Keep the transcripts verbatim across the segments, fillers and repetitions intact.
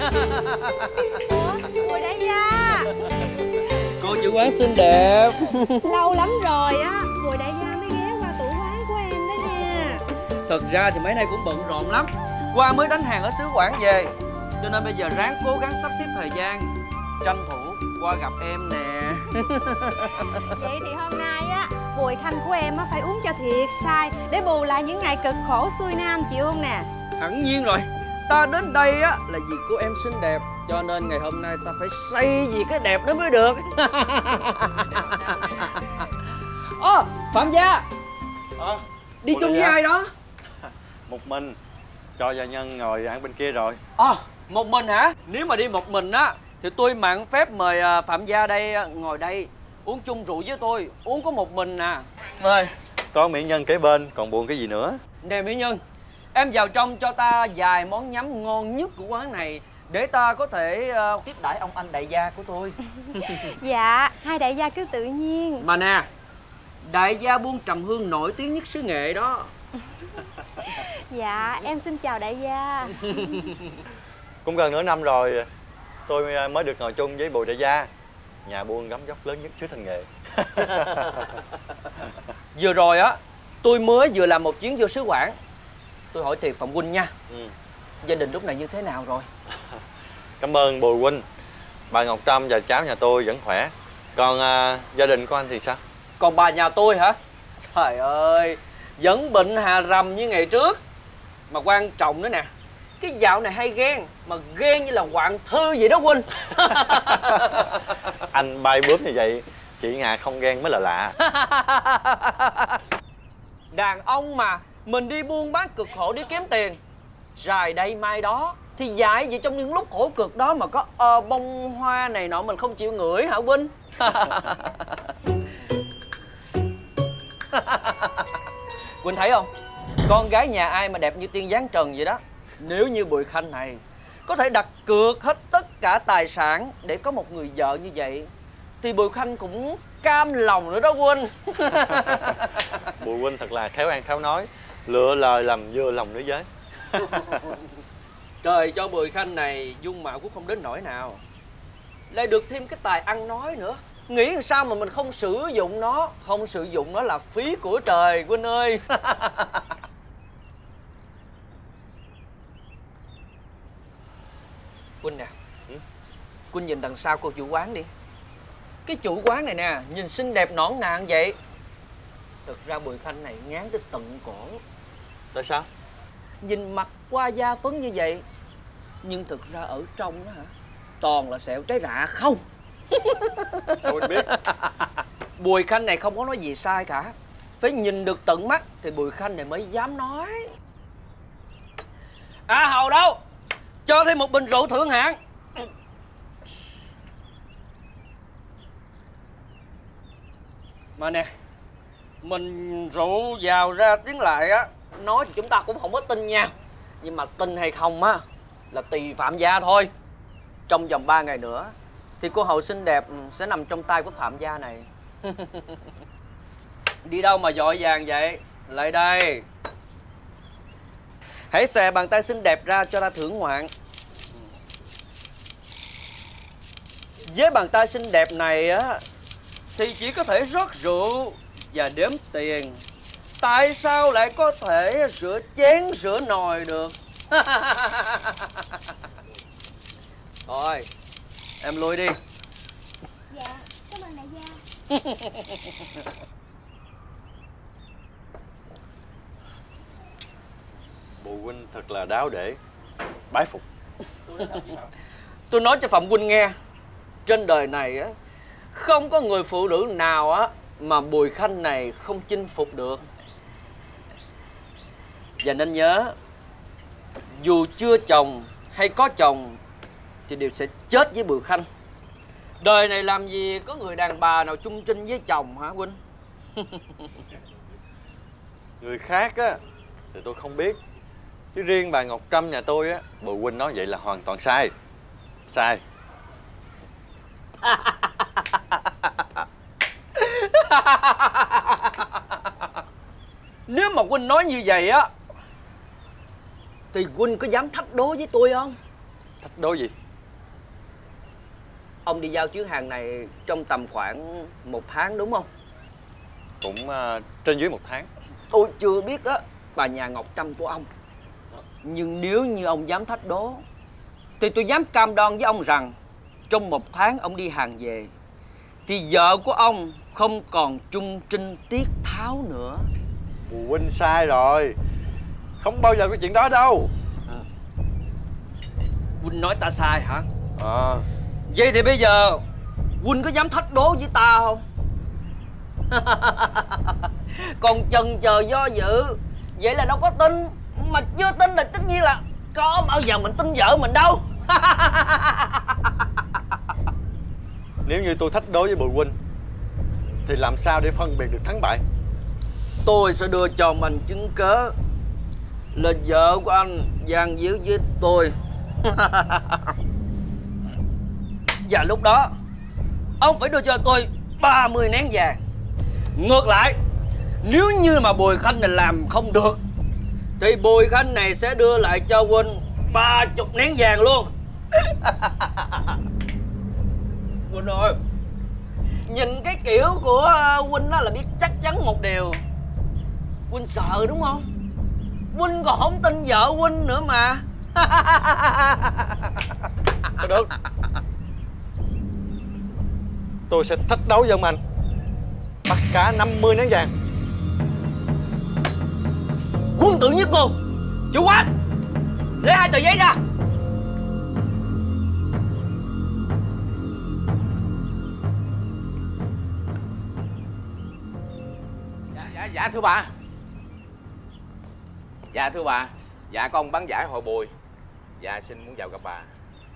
Ủa, Bùi đại gia. Cô chủ quán xinh đẹp. Lâu lắm rồi á, Bùi đại gia mới ghé qua tủ quán của em đó nha. Thật ra thì mấy nay cũng bận rộn lắm. Qua mới đánh hàng ở xứ Quảng về, cho nên bây giờ ráng cố gắng sắp xếp thời gian, tranh thủ qua gặp em nè. Vậy thì hôm nay á, Bùi Khanh của em á phải uống cho thiệt say để bù lại những ngày cực khổ xuôi nam, chịu không nè? Hẳn nhiên rồi. Ta đến đây á là vì cô em xinh đẹp, cho nên ngày hôm nay ta phải say vì cái đẹp đó mới được. Ơ, Phạm Gia. À, đi chung với ai đó? Một mình. Cho gia nhân ngồi ăn bên kia rồi. Ờ, à, một mình hả? Nếu mà đi một mình á thì tôi mạn phép mời Phạm Gia đây ngồi đây uống chung rượu với tôi. Uống có một mình à. Mời. Có mỹ nhân kế bên, còn buồn cái gì nữa? Nè mỹ nhân, em vào trong cho ta vài món nhắm ngon nhất của quán này, để ta có thể uh, tiếp đãi ông anh đại gia của tôi. Dạ, hai đại gia cứ tự nhiên. Mà nè, đại gia buôn trầm hương nổi tiếng nhất xứ Nghệ đó. Dạ, em xin chào đại gia. Cũng gần nửa năm rồi tôi mới được ngồi chung với Bùi đại gia, nhà buôn gấm dốc lớn nhất xứ Thanh Nghệ. Vừa rồi á, tôi mới vừa làm một chuyến vô xứ Quảng. Tôi hỏi thiệt Phạm huynh nha, ừ. gia đình lúc này như thế nào rồi? Cảm ơn Bùi huynh. Bà Ngọc Trâm và cháu nhà tôi vẫn khỏe. Còn à, gia đình của anh thì sao? Còn bà nhà tôi hả? Trời ơi, vẫn bệnh hà rầm như ngày trước. Mà quan trọng nữa nè, cái dạo này hay ghen, mà ghen như là hoạn thư vậy đó huynh. Anh bay bướm như vậy, chị Ngà không ghen mới là lạ. Đàn ông mà, mình đi buôn bán cực khổ để kiếm tiền, rài đây mai đó, thì dại gì trong những lúc khổ cực đó mà có ờ, bông hoa này nọ mình không chịu ngửi hả huynh? Huynh thấy không? Con gái nhà ai mà đẹp như tiên dáng trần vậy đó. Nếu như Bùi Khanh này có thể đặt cược hết tất cả tài sản để có một người vợ như vậy, thì Bùi Khanh cũng cam lòng nữa đó huynh. Bùi huynh thật là khéo ăn khéo nói, lựa lời làm vừa lòng nữ giới. Trời cho Bùi Khanh này dung mạo cũng không đến nỗi nào, lại được thêm cái tài ăn nói nữa. Nghĩ làm sao mà mình không sử dụng nó? Không sử dụng nó là phí của trời huynh ơi. Huynh nè, ừ? Huynh nhìn đằng sau cô chủ quán đi. Cái chủ quán này nè, nhìn xinh đẹp nõn nàn vậy. Thực ra Bùi Khanh này ngán tới tận cổ. Tại sao? Nhìn mặt qua da phấn như vậy, nhưng thực ra ở trong đó hả, toàn là sẹo trái rạ không. Sao anh biết? Bùi Khanh này không có nói gì sai cả. Phải nhìn được tận mắt thì Bùi Khanh này mới dám nói. À Hầu đâu, cho thêm một bình rượu thượng hạng. Mà nè, mình rượu vào ra tiếng lại á, nói thì chúng ta cũng không có tin nha. Nhưng mà tin hay không á là tùy Phạm Gia thôi. Trong vòng ba ngày nữa thì cô hầu xinh đẹp sẽ nằm trong tay của Phạm Gia này. Đi đâu mà vội vàng vậy? Lại đây. Hãy xòe bàn tay xinh đẹp ra cho ta thưởng ngoạn. Với bàn tay xinh đẹp này á thì chỉ có thể rót rượu và đếm tiền. Tại sao lại có thể rửa chén rửa nồi được? Thôi, em lui đi. Dạ, cảm ơn đại gia. Bùi huynh thật là đáo để. Bái phục. Tôi nói cho Phạm huynh nghe, trên đời này á không có người phụ nữ nào á mà Bùi Khanh này không chinh phục được. Và nên nhớ, dù chưa chồng hay có chồng thì đều sẽ chết với Bùi Khanh. Đời này làm gì có người đàn bà nào chung trinh với chồng hả huynh? Người khác á thì tôi không biết, chứ riêng bà Ngọc Trâm nhà tôi á, Bùi huynh nói vậy là hoàn toàn sai. Sai. Nếu mà huynh nói như vậy á thì huynh có dám thách đố với tôi không? Thách đố gì? Ông đi giao chuyến hàng này trong tầm khoảng một tháng đúng không? Cũng uh, trên dưới một tháng. Tôi chưa biết á bà nhà Ngọc Trâm của ông. Nhưng nếu như ông dám thách đố thì tôi dám cam đoan với ông rằng trong một tháng ông đi hàng về thì vợ của ông không còn trung trinh tiết tháo nữa. Bù huynh sai rồi. Không bao giờ có chuyện đó đâu. À. Huynh nói ta sai hả? Ờ à. Vậy thì bây giờ Huynh có dám thách đố với ta không? Còn chần chờ do dự vậy là đâu có tin. Mà chưa tin là tất nhiên là có bao giờ mình tin vợ mình đâu. Nếu như tôi thách đố với Bùi huynh thì làm sao để phân biệt được thắng bại? Tôi sẽ đưa cho mình chứng cớ là vợ của anh gian díu với tôi. Và lúc đó ông phải đưa cho tôi ba mươi nén vàng. Ngược lại, nếu như mà Bùi Khanh này làm không được thì Bùi Khanh này sẽ đưa lại cho huynh ba chục nén vàng luôn. Huynh ơi, nhìn cái kiểu của huynh đó là biết chắc chắn một điều. Huynh sợ đúng không? Huynh còn không tin vợ huynh nữa mà. Thôi được, tôi sẽ thách đấu với ông anh. Bắt cá năm mươi nén vàng. Quân tử nhất ngôn. Chủ quán, lấy hai tờ giấy ra. Dạ, dạ, dạ thưa bà. Dạ thưa bà. Dạ con bán giải hội Bùi. Dạ xin muốn vào gặp bà.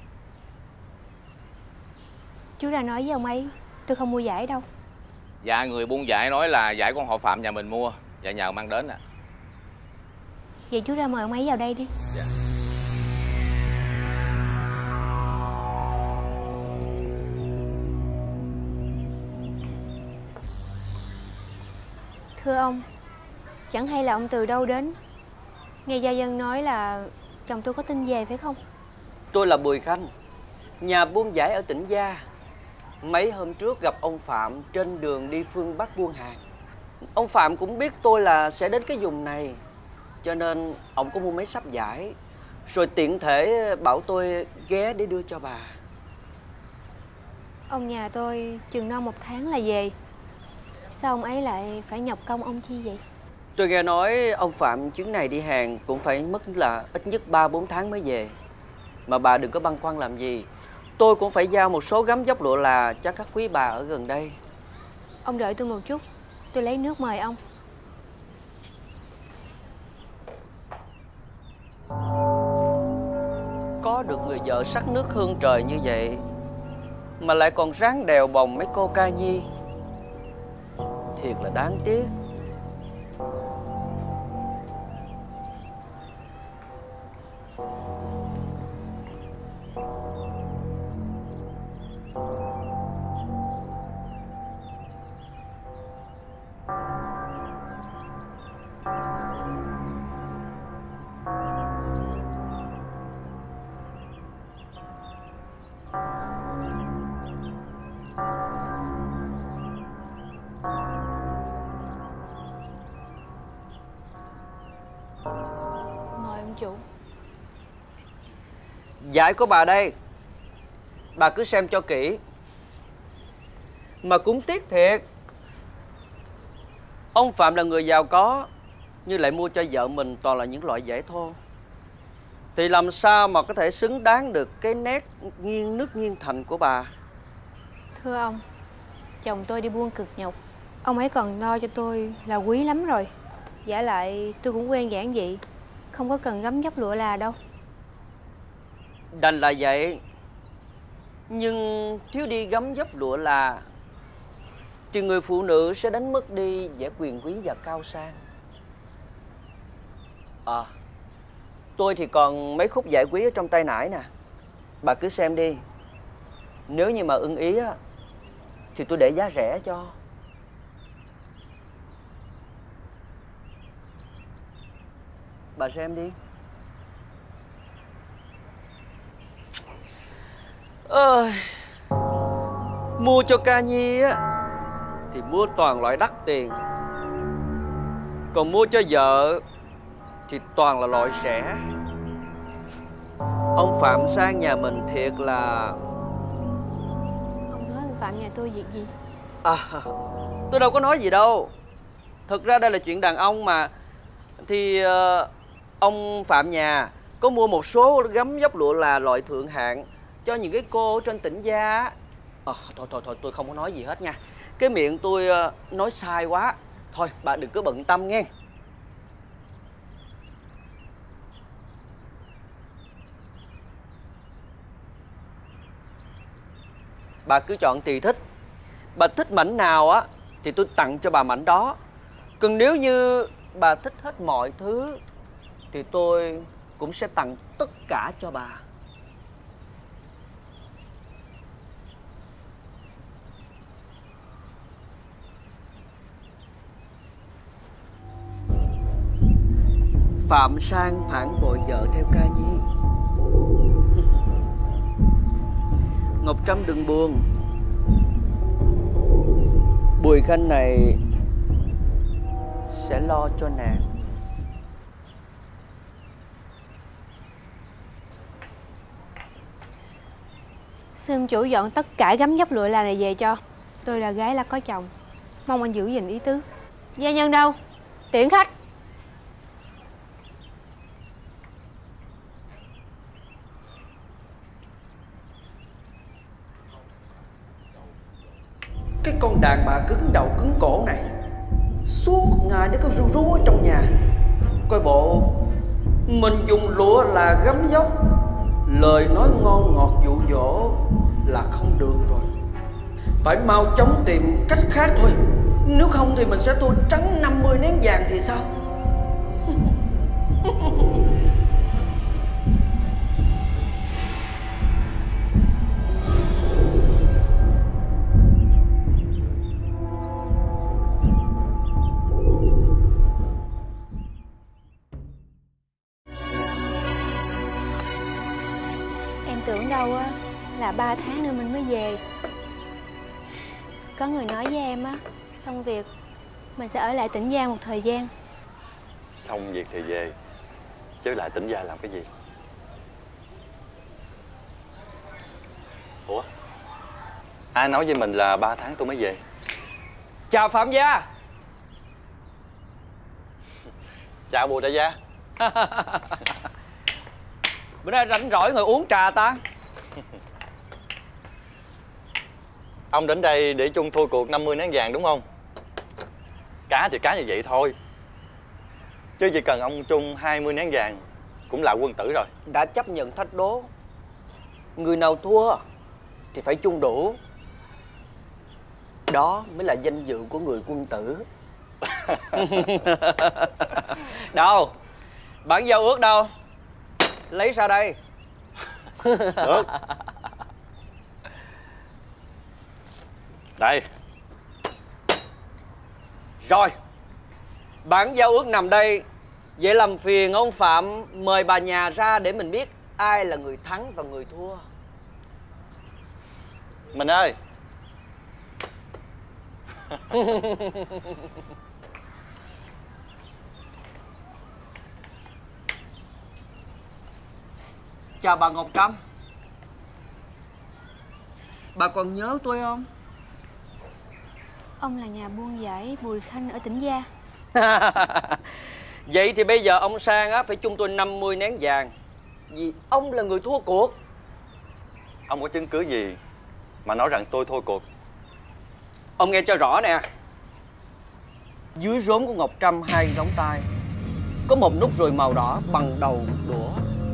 Chú ra nói với ông ấy tôi không mua giải đâu. Dạ người buôn giải nói là giải con họ Phạm nhà mình mua. Dạ nhờ mang đến ạ. À. Vậy chú ra mời ông ấy vào đây đi. Dạ. Thưa ông, chẳng hay là ông từ đâu đến? Nghe gia dân nói là chồng tôi có tin về phải không? Tôi là Bùi Khanh, nhà buôn giải ở tỉnh Gia. Mấy hôm trước gặp ông Phạm trên đường đi phương Bắc buôn hàng. Ông Phạm cũng biết tôi là sẽ đến cái vùng này, cho nên ông có mua mấy sắp giải, rồi tiện thể bảo tôi ghé để đưa cho bà. Ông nhà tôi chừng non một tháng là về. Sao ông ấy lại phải nhọc công ông chi vậy? Tôi nghe nói ông Phạm chuyến này đi hàng cũng phải mất là ít nhất ba bốn tháng mới về. Mà bà đừng có băn khoăn làm gì. Tôi cũng phải giao một số gấm dốc lụa là cho các quý bà ở gần đây. Ông đợi tôi một chút, tôi lấy nước mời ông. Có được người vợ sắc nước hương trời như vậy mà lại còn ráng đèo bồng mấy cô ca nhi, thiệt là đáng tiếc. Mời ông chủ. Giải của bà đây, bà cứ xem cho kỹ. Mà cũng tiếc thiệt, ông Phạm là người giàu có nhưng lại mua cho vợ mình toàn là những loại dễ thô, thì làm sao mà có thể xứng đáng được cái nét nghiêng nước nghiêng thành của bà. Thưa ông, chồng tôi đi buôn cực nhọc, ông ấy còn lo cho tôi là quý lắm rồi. Giả lại tôi cũng quen giản dị, không có cần gấm dốc lụa là đâu. Đành là vậy, nhưng thiếu đi gấm dốc lụa là thì người phụ nữ sẽ đánh mất đi vẻ quyền quý và cao sang. À, tôi thì còn mấy khúc giải quý ở trong tay nải nè, bà cứ xem đi. Nếu như mà ưng ý á thì tôi để giá rẻ cho. Bà xem đi. Ơi, mua cho Ca Nhi á thì mua toàn loại đắt tiền, còn mua cho vợ thì toàn là loại rẻ. Ông Phạm sang nhà mình thiệt là... Ông nói ông Phạm nhà tôi việc gì? À, tôi đâu có nói gì đâu. Thực ra đây là chuyện đàn ông mà. Thì uh, ông Phạm nhà có mua một số gấm vóc lụa là loại thượng hạng cho những cái cô ở trên tỉnh gia. À, thôi thôi thôi tôi không có nói gì hết nha. Cái miệng tôi uh, nói sai quá. Thôi bà đừng có bận tâm nghe. Bà cứ chọn tùy thích. Bà thích mảnh nào á thì tôi tặng cho bà mảnh đó. Còn nếu như bà thích hết mọi thứ thì tôi cũng sẽ tặng tất cả cho bà. Phạm Sang phản bội vợ theo Ca Nhi. Ngọc Trâm đừng buồn. Bùi Khanh này sẽ lo cho nàng. Xin chủ dọn tất cả gấm vóc lụa là này về cho. Tôi là gái là có chồng, mong anh giữ gìn ý tứ. Gia nhân đâu? Tiễn khách. Cái con đàn bà cứng đầu cứng cổ này suốt ngày nó cứ ru rú ở trong nhà. Coi bộ mình dùng lụa là gấm vóc, lời nói ngon ngọt dụ dỗ là không được rồi. Phải mau chóng tìm cách khác thôi. Nếu không thì mình sẽ thua trắng năm mươi nén vàng thì sao? Tưởng đâu á là ba tháng nữa mình mới về. Có người nói với em á, xong việc mình sẽ ở lại tỉnh Giang một thời gian. Xong việc thì về, chứ lại tỉnh Gia làm cái gì? Ủa, ai nói với mình là ba tháng tôi mới về? Chào Phạm gia. Chào Bùi đại gia. Bữa nay rảnh rỗi ngồi uống trà ta. Ông đến đây để chung thua cuộc năm mươi nén vàng đúng không? Cá thì cá như vậy thôi, chứ chỉ cần ông chung hai mươi nén vàng cũng là quân tử rồi. Đã chấp nhận thách đố, người nào thua thì phải chung đủ. Đó mới là danh dự của người quân tử. Đâu? Bản giao ước đâu? Lấy ra đây. Được. Đây. Rồi, bản giao ước nằm đây. Vậy làm phiền ông Phạm mời bà nhà ra để mình biết ai là người thắng và người thua. Mình ơi. Chào bà Ngọc Trâm. Bà còn nhớ tôi không? Ông là nhà buôn giải Bùi Khanh ở tỉnh Gia. Vậy thì bây giờ ông Sang á phải chung tôi năm mươi nén vàng, vì ông là người thua cuộc. Ông có chứng cứ gì mà nói rằng tôi thua cuộc? Ông nghe cho rõ nè. Dưới rốn của Ngọc Trâm hai ngón tay có một nút ruồi màu đỏ bằng đầu đũa.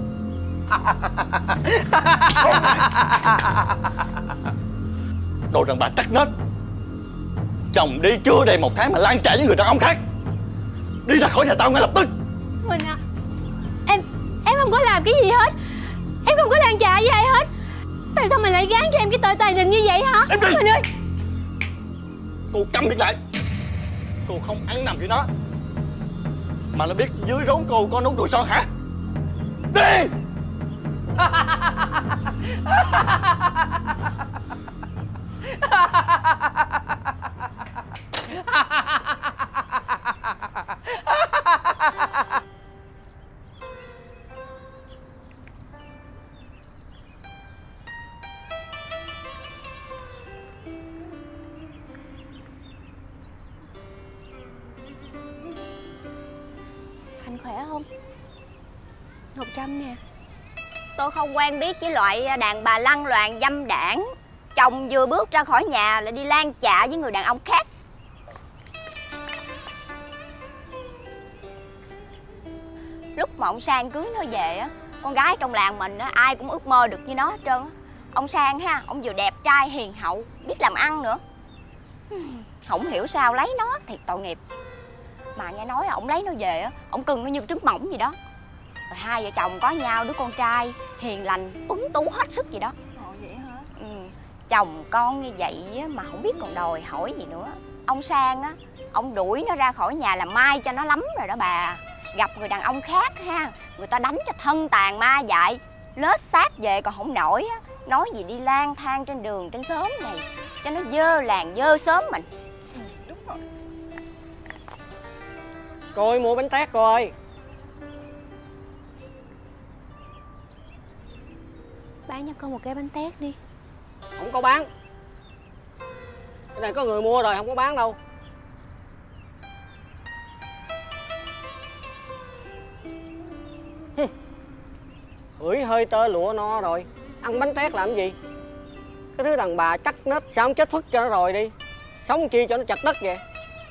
Đồ rằng bà tắc nết. Chồng đi chưa đầy một tháng mà lan trải với người đàn ông khác. Đi ra khỏi nhà tao ngay lập tức. Mình à, Em Em không có làm cái gì hết. Em không có lan trạ với ai hết. Tại sao mình lại gán cho em cái tội tàn đình như vậy hả? Em đi. Mình ơi, Cô câm miệng lại. Cô không ăn nằm với nó, mà nó biết dưới rốn cô có nút ruồi son hả? Đi. Anh khỏe không? Ngọc Trâm nè. Tôi không quen biết với loại đàn bà lăng loàn dâm đảng. Chồng vừa bước ra khỏi nhà lại đi lang chạ với người đàn ông khác. Lúc mà ông Sang cưới nó về á, con gái trong làng mình á, ai cũng ước mơ được như nó hết trơn á. Ông Sang ha, ông vừa đẹp trai hiền hậu, biết làm ăn nữa. Không hiểu sao lấy nó thiệt tội nghiệp. Mà nghe nói ông lấy nó về á, ông cưng nó như trứng mỏng gì đó. Rồi hai vợ chồng có nhau đứa con trai hiền lành, tuấn tú hết sức gì đó. Ồ vậy hả? Ừ. Chồng con như vậy á, mà không biết còn đòi hỏi gì nữa. Ông Sang á, ông đuổi nó ra khỏi nhà là mai cho nó lắm rồi đó bà. Gặp người đàn ông khác ha, người ta đánh cho thân tàn ma dại, lết xác về còn không nổi á. Nói gì đi lang thang trên đường trên xóm này cho nó dơ làng dơ xóm mình. Đúng rồi. Cô ơi, mua bánh tét cô ơi. Bán cho con một cái bánh tét đi. Không có bán. Cái này có người mua rồi, không có bán đâu. Hửi hơi tơ lụa no rồi, ăn bánh tét làm gì? Cái thứ đàn bà chắc nết sao không chết phức cho nó rồi đi. Sống chi cho nó chật đất vậy.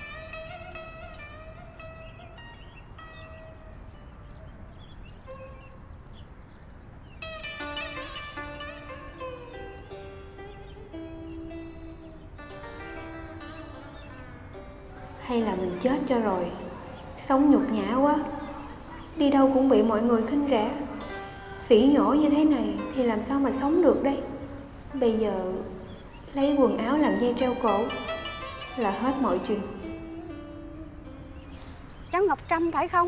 Hay là mình chết cho rồi. Sống nhục nhã quá. Đi đâu cũng bị mọi người khinh rẻ. Phỉ nhổ như thế này thì làm sao mà sống được đây. Bây giờ lấy quần áo làm dây treo cổ là hết mọi chuyện. Cháu Ngọc Trâm phải không?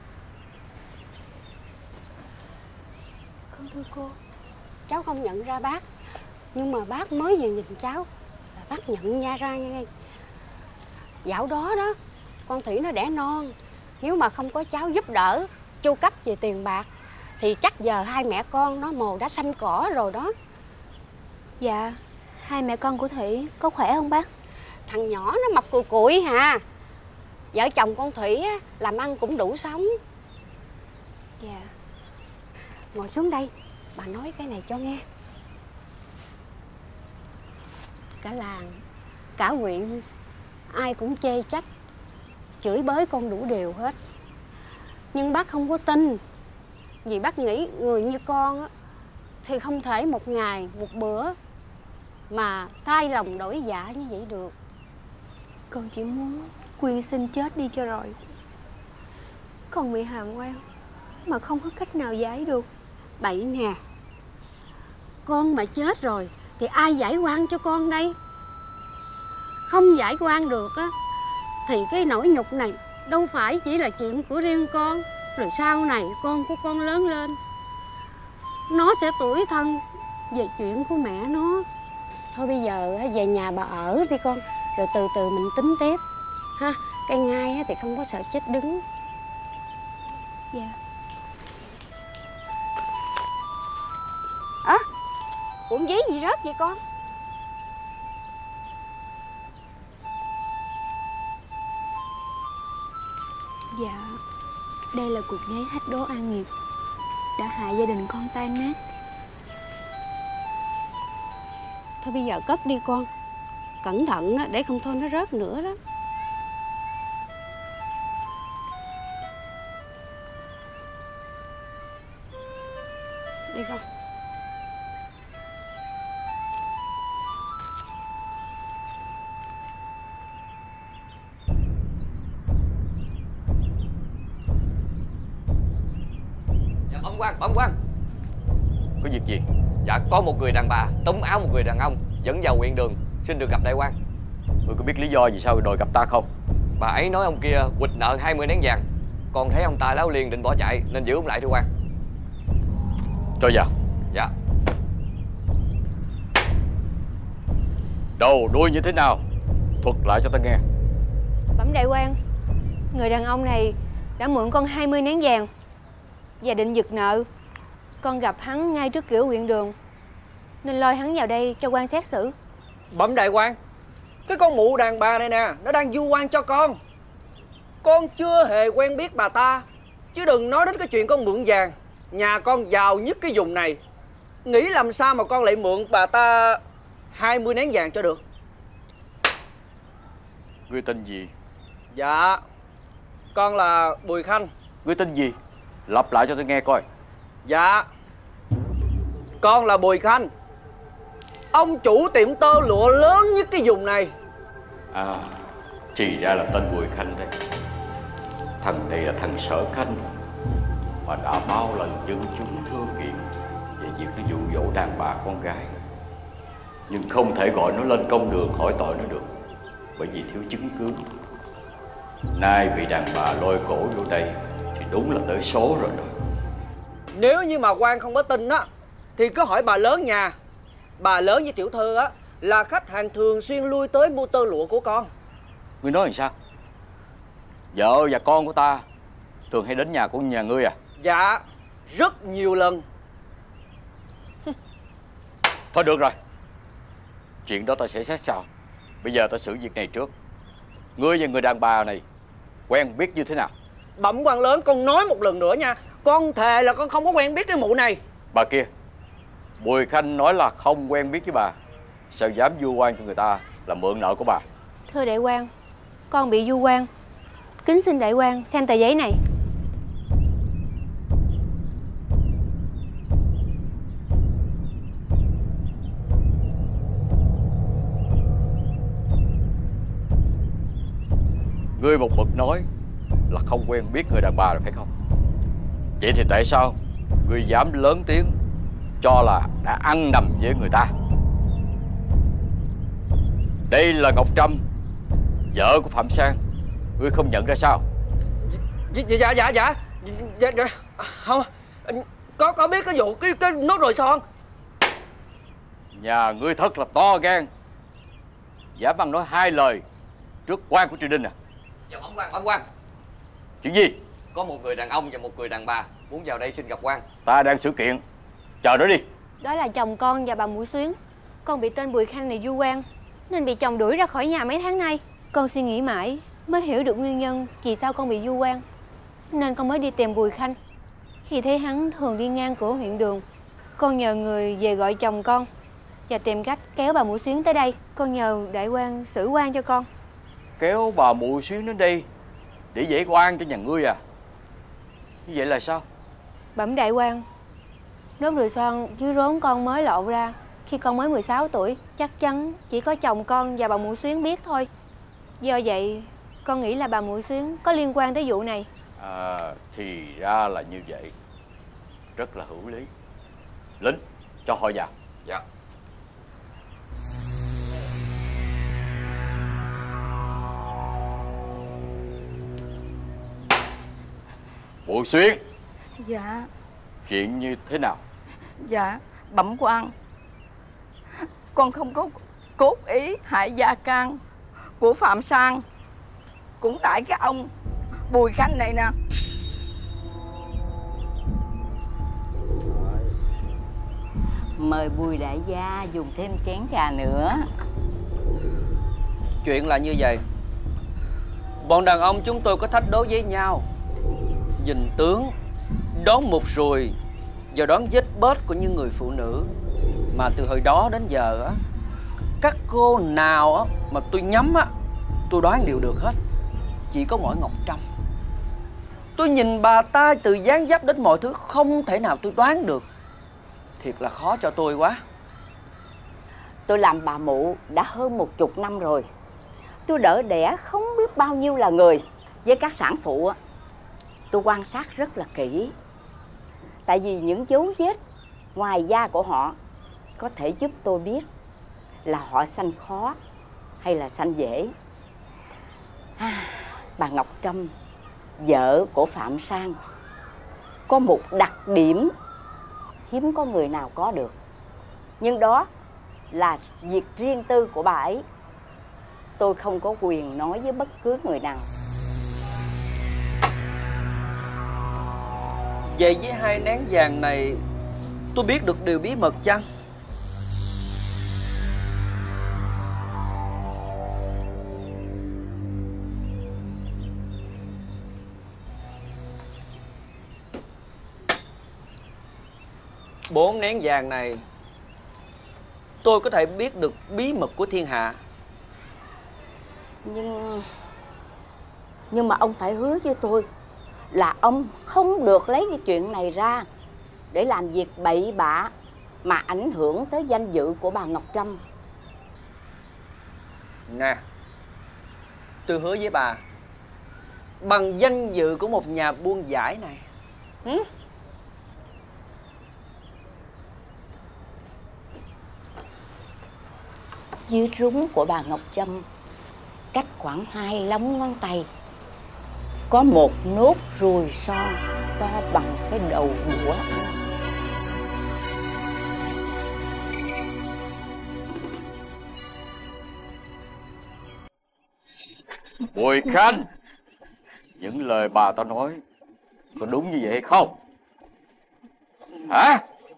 Con thưa cô. Cháu không nhận ra bác, nhưng mà bác mới vừa nhìn cháu là bác nhận ra ra ngay. Dạo đó đó, con Thủy nó đẻ non. Nếu mà không có cháu giúp đỡ, chu cấp về tiền bạc, thì chắc giờ hai mẹ con nó mồ đã xanh cỏ rồi đó. Dạ, hai mẹ con của Thủy có khỏe không bác? Thằng nhỏ nó mập cùi cụi hà. Vợ chồng con Thủy á, làm ăn cũng đủ sống. Dạ. Ngồi xuống đây, bà nói cái này cho nghe. Cả làng, cả huyện, ai cũng chê trách, chửi bới con đủ điều hết. Nhưng bác không có tin. Vì bác nghĩ người như con á, thì không thể một ngày, một bữa mà thay lòng đổi dạ như vậy được. Con chỉ muốn quyên sinh chết đi cho rồi. Con bị hàm quan mà không có cách nào giải được. Bậy nè. Con mà chết rồi thì ai giải oan cho con đây? Không giải oan được á thì cái nỗi nhục này đâu phải chỉ là chuyện của riêng con. Rồi sau này con của con lớn lên, nó sẽ tủi thân về chuyện của mẹ nó. Thôi bây giờ về nhà bà ở đi con, rồi từ từ mình tính tiếp ha. Cây ngai thì không có sợ chết đứng. Dạ. Á, cuộn giấy gì rớt vậy con? Dạ, đây là cuộc giấy hách đố an nghiệp đã hại gia đình con tan nát. Thôi bây giờ cất đi con. Cẩn thận đó, để không thôi nó rớt nữa đó. Đi con. Dạ bẩm quan, bẩm quan. Có việc gì? Dạ có một người đàn bà túm áo một người đàn ông dẫn vào huyện đường, xin được gặp đại quan. Ngươi có biết lý do vì sao đòi gặp ta không? Bà ấy nói ông kia quỵt nợ hai mươi nén vàng. Còn thấy ông ta láo liền định bỏ chạy nên giữ ông lại thưa quan. Cho vào. Dạ. Đầu đuôi như thế nào, thuật lại cho ta nghe. Bẩm đại quan, người đàn ông này đã mượn con hai mươi nén vàng và định giật nợ. Con gặp hắn ngay trước cửa huyện đường, nên lôi hắn vào đây cho quan xét xử. Bẩm đại quan, cái con mụ đàn bà này nè, nó đang vu oan cho con. Con chưa hề quen biết bà ta, chứ đừng nói đến cái chuyện con mượn vàng. Nhà con giàu nhất cái vùng này, nghĩ làm sao mà con lại mượn bà ta hai mươi nén vàng cho được. Ngươi tên gì? Dạ, con là Bùi Khanh. Ngươi tên gì? Lặp lại cho tôi nghe coi. Dạ, con là Bùi Khanh, ông chủ tiệm tơ lụa lớn nhất cái vùng này. À, thì ra là tên Bùi Khanh đây. Thằng này là thằng Sở Khanh, mà đã bao lần dân chúng thưa kiện về việc cái vụ dỗ đàn bà con gái, nhưng không thể gọi nó lên công đường hỏi tội nó được, bởi vì thiếu chứng cứ. Nay bị đàn bà lôi cổ vô đây thì đúng là tới số rồi đó. Nếu như mà quan không có tin á, thì cứ hỏi bà lớn nhà. Bà lớn với tiểu thư á là khách hàng thường xuyên lui tới mua tơ lụa của con. Ngươi nói làm sao? Vợ và con của ta thường hay đến nhà của nhà ngươi à? Dạ, rất nhiều lần. Thôi được rồi, chuyện đó ta sẽ xét sau. Bây giờ ta xử việc này trước. Ngươi và người đàn bà này quen biết như thế nào? Bẩm quan lớn, con nói một lần nữa nha, con thề là con không có quen biết cái mụ này. Bà kia, Bùi Khanh nói là không quen biết với bà, sao dám vu oan cho người ta là mượn nợ của bà? Thưa đại quan, con bị vu oan. Kính xin đại quan xem tờ giấy này. Ngươi một mực nói là không quen biết người đàn bà rồi phải không? Vậy thì tại sao ngươi dám lớn tiếng cho là đã ăn nằm với người ta? Đây là Ngọc Trâm, vợ của Phạm Sang, ngươi không nhận ra sao? Dạ dạ dạ dạ, dạ, dạ. Không, có có biết cái vụ cái cái nốt ruồi son. Nhà ngươi thật là to gan, dám ăn nói hai lời trước quan của triều đình à? Dạ bẩm quan, bẩm quan. Chuyện gì? Có một người đàn ông và một người đàn bà muốn vào đây xin gặp quan. Ta đang xử kiện, chờ đó đi. Đó là chồng con và bà Mũi Xuyến. Con bị tên Bùi Khanh này vu oan nên bị chồng đuổi ra khỏi nhà mấy tháng nay. Con suy nghĩ mãi mới hiểu được nguyên nhân vì sao con bị vu oan, nên con mới đi tìm Bùi Khanh. Khi thấy hắn thường đi ngang cửa huyện đường, con nhờ người về gọi chồng con và tìm cách kéo bà Mũi Xuyến tới đây. Con nhờ đại quan xử oan cho con. Kéo bà Mũi Xuyến đến đây để dễ oan cho nhà ngươi à? Như vậy là sao? Bẩm đại quan, nốt ruồi son dưới rốn con mới lộ ra khi con mới mười sáu tuổi. Chắc chắn chỉ có chồng con và bà Mũi Xuyến biết thôi. Do vậy con nghĩ là bà Mũi Xuyến có liên quan tới vụ này. À, thì ra là như vậy. Rất là hữu lý. Lính, cho họ vào. Dạ. Mũi Xuyến, Dạ. chuyện như thế nào? Dạ, bẩm quan, con không có cốt ý hại gia can của Phạm Sang. Cũng tại cái ông Bùi Khanh này nè. Mời Bùi đại gia dùng thêm chén trà nữa. Chuyện là như vậy. Bọn đàn ông chúng tôi có thách đố với nhau, nhìn tướng, đón một ruồi và đón vết bết của những người phụ nữ. Mà từ hồi đó đến giờ á, các cô nào á mà tôi nhắm á, tôi đoán đều được hết. Chỉ có mỗi Ngọc Trâm, tôi nhìn bà ta từ dáng dấp đến mọi thứ không thể nào tôi đoán được. Thiệt là khó cho tôi quá. Tôi làm bà mụ đã hơn một chục năm rồi. Tôi đỡ đẻ không biết bao nhiêu là người. Với các sản phụ á, tôi quan sát rất là kỹ. Tại vì những dấu vết ngoài da của họ có thể giúp tôi biết là họ sanh khó hay là sanh dễ. À, bà Ngọc Trâm, vợ của Phạm Sang, có một đặc điểm hiếm có người nào có được. Nhưng đó là việc riêng tư của bà ấy. Tôi không có quyền nói với bất cứ người nào. Vậy với hai nén vàng này, tôi biết được điều bí mật chăng? Bốn nén vàng này, tôi có thể biết được bí mật của thiên hạ. Nhưng Nhưng mà ông phải hứa với tôi là ông không được lấy cái chuyện này ra để làm việc bậy bạ mà ảnh hưởng tới danh dự của bà Ngọc Trâm. Nè, tôi hứa với bà, bằng danh dự của một nhà buôn giải này. Ừ? Dưới rúng của bà Ngọc Trâm, cách khoảng hai lóng ngón tay, có một nốt ruồi son to bằng cái đầu đũa. Bùi Khanh, những lời bà ta nói có đúng như vậy hay không? Hả?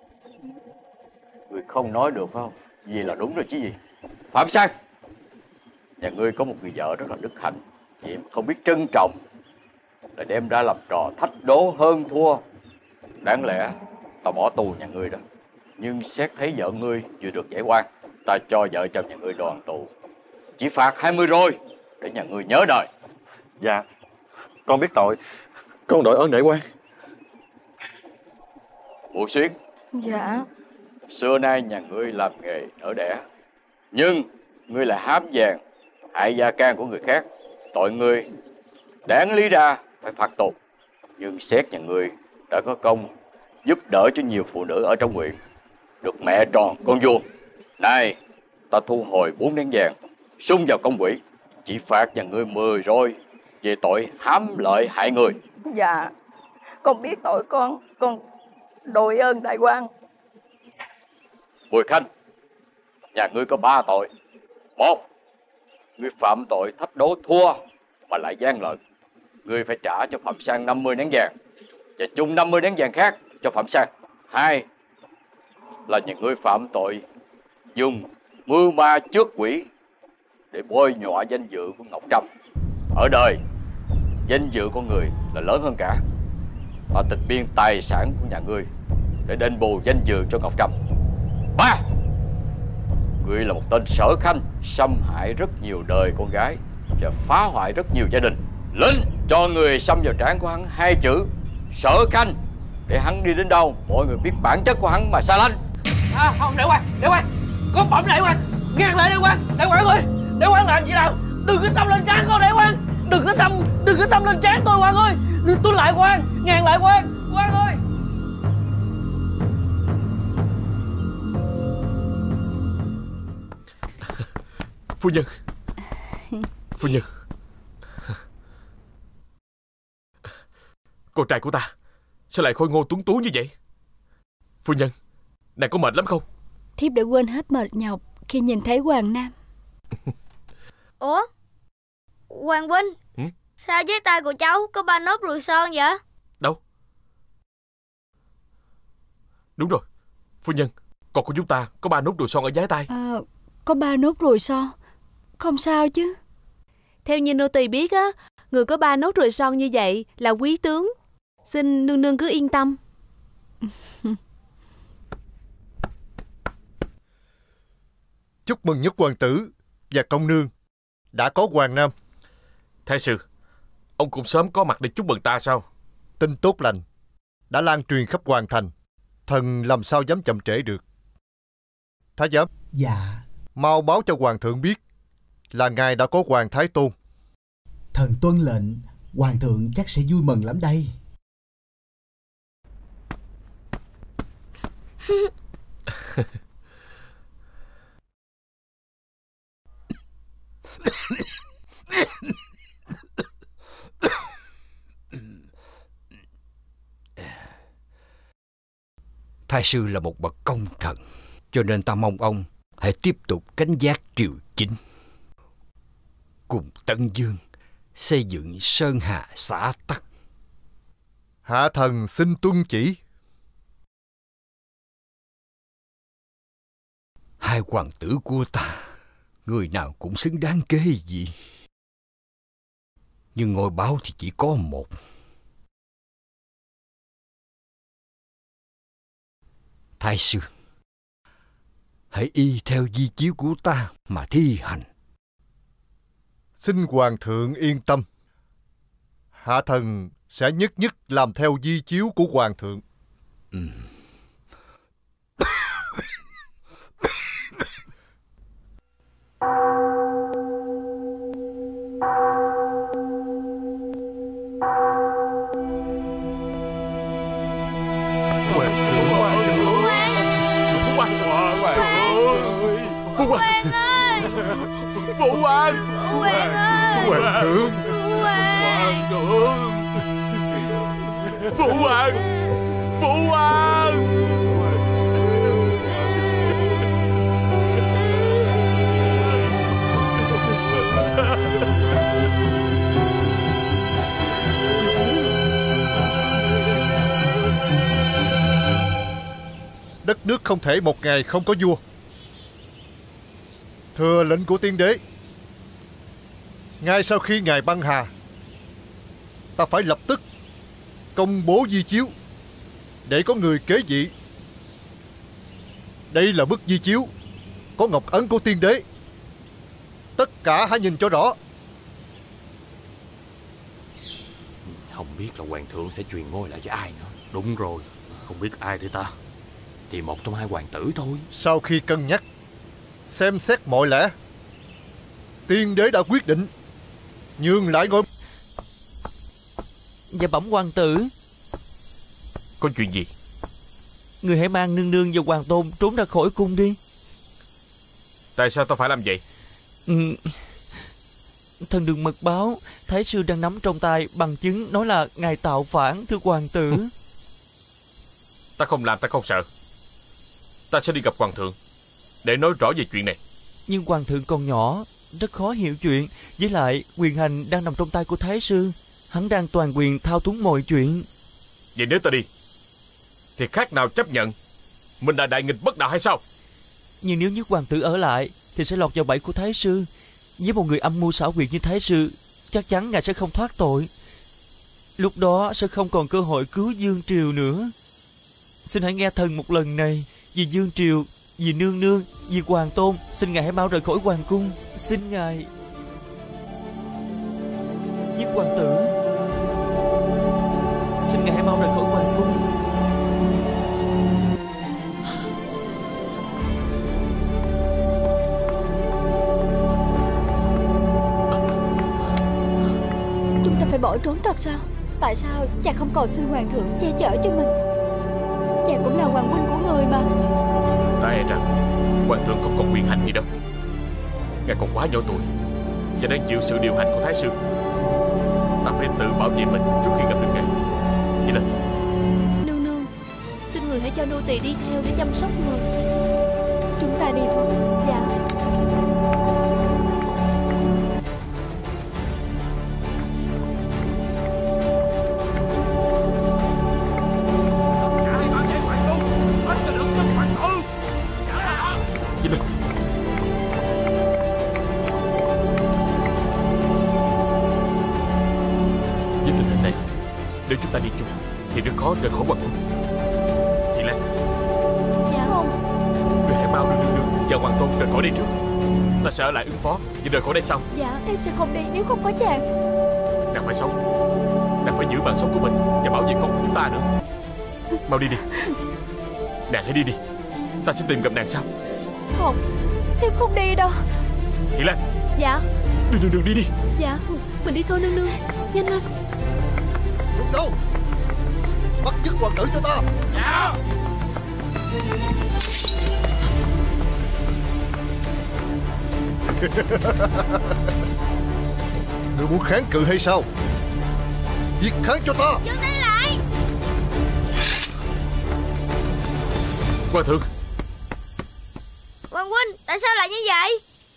Người không nói được phải không? Vì là đúng rồi chứ gì. Phạm Sang, nhà ngươi có một người vợ rất là đức hạnh, vậy mà không biết trân trọng, lại đem ra làm trò thách đố hơn thua. Đáng lẽ ta bỏ tù nhà ngươi đó, nhưng xét thấy vợ ngươi vừa được giải oan, ta cho vợ chồng nhà ngươi đoàn tụ, chỉ phạt hai mươi roi để nhà ngươi nhớ đời. Dạ, con biết tội, con đội ơn đại quan. Bùi Xuyến. Dạ. Xưa nay nhà ngươi làm nghề đỡ đẻ, nhưng ngươi là hám vàng, hại gia can của người khác, tội ngươi đáng lý ra phải phạt tù. Nhưng xét nhà ngươi đã có công giúp đỡ cho nhiều phụ nữ ở trong huyện, được mẹ tròn con vuông. Này, ta thu hồi bốn nén vàng, xung vào công quỹ, chỉ phạt nhà ngươi mười roi về tội hám lợi hại người. Dạ, con biết tội con, con đội ơn đại quan. Bùi Khanh, nhà ngươi có ba tội. Một, ngươi phạm tội thách đố thua mà lại gian lận, ngươi phải trả cho Phạm Sang năm mươi nén vàng và chung năm mươi nén vàng khác cho Phạm Sang. Hai là nhà ngươi phạm tội dùng mưu ma trước quỷ để bôi nhọ danh dự của Ngọc Trâm. Ở đời, danh dự con người là lớn hơn cả. Ta tịch biên tài sản của nhà ngươi để đền bù danh dự cho Ngọc Trâm. Ba, ngươi là một tên Sở Khanh, xâm hại rất nhiều đời con gái và phá hoại rất nhiều gia đình. Lính cho người xăm vào trán của hắn hai chữ Sở Khanh, để hắn đi đến đâu mọi người biết bản chất của hắn mà xa lánh. À, không, đại quan, đại quan, có bẩm đại quan, ngăn lại đại quan, đại quan ơi, đại quan làm gì nào, đừng có xăm lên trán con đại quan, đừng có xăm, đừng có xăm lên trán tôi quan ơi, tôi lại quan, ngàn lại quan, quan ơi. Phu nhân, phu nhân, con trai của ta sao lại khôi ngô tuấn tú như vậy? Phu nhân, nàng có mệt lắm không? Thiếp đã quên hết mệt nhọc khi nhìn thấy Hoàng Nam. Ủa, Hoàng huynh, ừ? Sao dưới tay của cháu có ba nốt ruồi son vậy? Đâu? Đúng rồi, phu nhân, con của chúng ta có ba nốt ruồi son ở giái tay. À, có ba nốt ruồi son, không sao chứ? Theo như nô tỳ biết á, người có ba nốt ruồi son như vậy là quý tướng. Xin nương nương cứ yên tâm. Chúc mừng nhất hoàng tử và công nương đã có Hoàng Nam. Thái sư, ông cũng sớm có mặt để chúc mừng ta sao? Tin tốt lành đã lan truyền khắp hoàng thành, thần làm sao dám chậm trễ được. Thái giám. Dạ. Mau báo cho hoàng thượng biết là ngài đã có Hoàng Thái Tôn. Thần tuân lệnh, hoàng thượng chắc sẽ vui mừng lắm đây. Thái sư là một bậc công thần, cho nên ta mong ông hãy tiếp tục canh gác triều chính, cùng Tân Dương xây dựng sơn hà xã tắc. Hạ thần xin tuân chỉ. Hai hoàng tử của ta, người nào cũng xứng đáng kế vị. Nhưng ngôi báo thì chỉ có một. Thái sư, hãy y theo di chiếu của ta mà thi hành. Xin hoàng thượng yên tâm. Hạ thần sẽ nhất nhất làm theo di chiếu của hoàng thượng. Ừ. Phụ hoàng ơi! Phụ hoàng! Phụ hoàng ơi! Hoàng thượng! Phụ hoàng! Phụ hoàng! Phụ hoàng! Đất nước không thể một ngày không có vua. Thừa lệnh của tiên đế, ngay sau khi ngài băng hà, ta phải lập tức công bố di chiếu để có người kế vị. Đây là bức di chiếu có ngọc ấn của tiên đế. Tất cả hãy nhìn cho rõ. Không biết là hoàng thượng sẽ truyền ngôi lại cho ai nữa. Đúng rồi, không biết ai đây ta. Thì một trong hai hoàng tử thôi. Sau khi cân nhắc, xem xét mọi lẽ, tiên đế đã quyết định nhường lại ngôi. Dạ bẩm hoàng tử. Có chuyện gì? Người hãy mang nương nương và hoàng tôn trốn ra khỏi cung đi. Tại sao tôi phải làm vậy? Ừ. Thần được mật báo Thái sư đang nắm trong tay bằng chứng nói là ngài tạo phản, thưa hoàng tử. Ta không làm, ta không sợ. Ta sẽ đi gặp hoàng thượng để nói rõ về chuyện này. Nhưng hoàng thượng còn nhỏ, rất khó hiểu chuyện. Với lại quyền hành đang nằm trong tay của Thái sư. Hắn đang toàn quyền thao túng mọi chuyện. Vậy nếu ta đi thì khác nào chấp nhận mình là đại nghịch bất đạo hay sao? Nhưng nếu như hoàng tử ở lại thì sẽ lọt vào bẫy của Thái sư. Với một người âm mưu xảo quyệt như Thái sư, chắc chắn ngài sẽ không thoát tội. Lúc đó sẽ không còn cơ hội cứu Dương Triều nữa. Xin hãy nghe thần một lần này. Vì Dương Triều, vì nương nương, vì hoàng tôn, xin ngài hãy mau rời khỏi hoàng cung. Xin ngài giết hoàng tử. Xin ngài hãy mau rời khỏi hoàng cung. Chúng ta phải bỏ trốn thật sao? Tại sao chàng không cầu xin hoàng thượng che chở cho mình? Chàng cũng là hoàng huynh của người mà. Ta e rằng hoàng thượng không còn quyền hành gì đâu. Ngài còn quá nhỏ tuổi và đang chịu sự điều hành của Thái sư. Ta phải tự bảo vệ mình trước khi gặp được ngài. Vậy nên Nương nương, xin người hãy cho nô tỳ đi theo để chăm sóc người. Chúng ta đi thôi. Dạ. nếu chúng ta đi chung thì rất khó rời khỏi hoàng cung. Chị Lan. Dạ không. Người hãy mau đưa nương nương và hoàng tôn rời khỏi đây trước. Ta sẽ ở lại ứng phó và rời khỏi đây sau. Dạ em sẽ không đi nếu không có chàng. Nàng phải sống, nàng phải giữ mạng sống của mình và bảo vệ con của chúng ta nữa. Mau đi đi. Nàng hãy đi đi. Ta sẽ tìm gặp nàng sau. Không, em không đi đâu. Chị Lan. Dạ. Đưa nương nương đi đi. Dạ, mình đi thôi nương nương. Nhanh lên. Đúng đâu. Bắt giết hoàng tử cho ta. Dạ. Ngươi muốn kháng cự hay sao? Giết kháng cho ta. Dừng tay lại. Hoàng thượng. Hoàng huynh, Tại sao lại như vậy?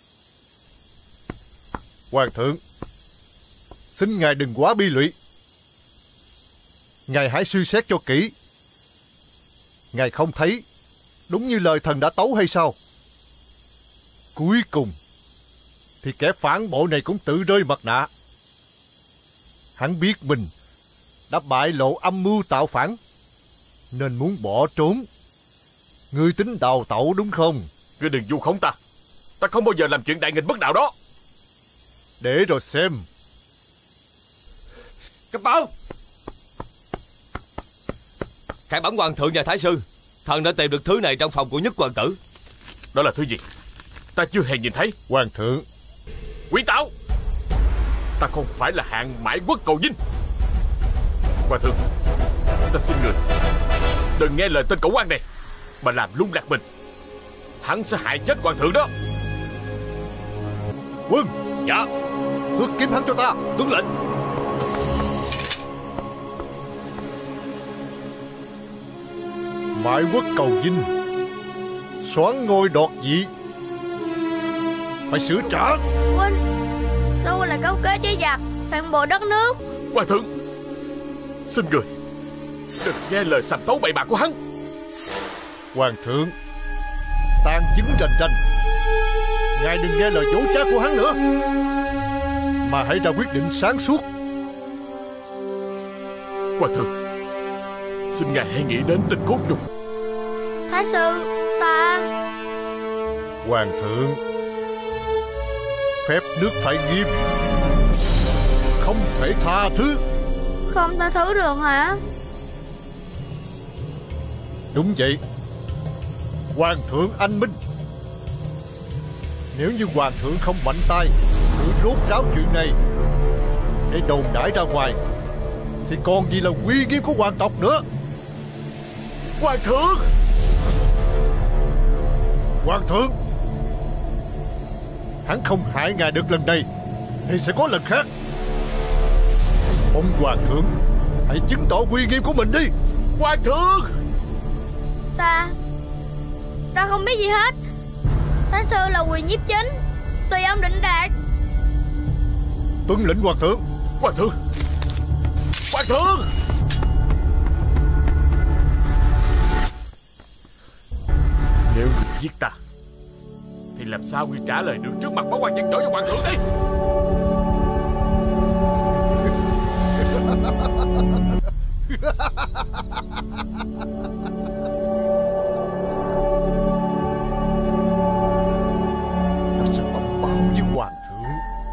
Hoàng thượng, xin ngài đừng quá bi lụy. Ngài hãy suy xét cho kỹ. Ngài không thấy đúng như lời thần đã tấu hay sao? Cuối cùng thì kẻ phản bội này cũng tự rơi mặt nạ. Hắn biết mình đã bại lộ âm mưu tạo phản nên muốn bỏ trốn. Ngươi tính đào tẩu đúng không? Ngươi đừng vu khống ta. Ta không bao giờ làm chuyện đại nghịch bất đạo đó. Để rồi xem. Cấp báo. Khải bẩm hoàng thượng và thái sư, thần đã tìm được thứ này trong phòng của nhất hoàng tử. Đó là thứ gì? Ta chưa hề nhìn thấy. Hoàng thượng. Quỷ tạo! Ta không phải là hạng mãi quốc cầu dinh. Hoàng thượng, ta xin người đừng nghe lời tên cẩu quan này mà làm lung lạc mình. Hắn sẽ hại chết hoàng thượng đó. Quân. Dạ. Tước kiếm hắn cho ta. Tuân lệnh. Mãi quốc cầu dinh, soán ngôi đọt vị, phải sửa trả. Huynh, sao huynh lại cấu kết với giặc, phản bội đất nước? Hoàng thượng, xin người đừng nghe lời sàm tấu bậy bạ của hắn. Hoàng thượng, tàn chứng rành rành, ngài đừng nghe lời dối trá của hắn nữa, mà hãy ra quyết định sáng suốt. Hoàng thượng, xin ngài hãy nghĩ đến tình cốt nhục. Thái sư, ta... Hoàng thượng, phép nước phải nghiêm, không thể tha thứ. Không tha thứ được hả? Đúng vậy. Hoàng thượng anh minh. Nếu như hoàng thượng không mạnh tay tự rốt ráo chuyện này để đồn đãi ra ngoài thì còn gì là uy nghiêm của hoàng tộc nữa. Hoàng thượng! Hoàng thượng! Hắn không hại ngài được lần này thì sẽ có lần khác. Mong hoàng thượng hãy chứng tỏ uy nghiêm của mình đi. Hoàng thượng! Ta... Ta không biết gì hết. Thái sư là quyền nhiếp chính, tùy ông định đoạt. Tuân lệnh hoàng thượng. Hoàng thượng! Hoàng thượng! Nếu ngươi giết ta thì làm sao ngươi trả lời được trước mặt báo quan văn võ và hoàng thượng đi? Ta sẽ bẩm báo với hoàng thượng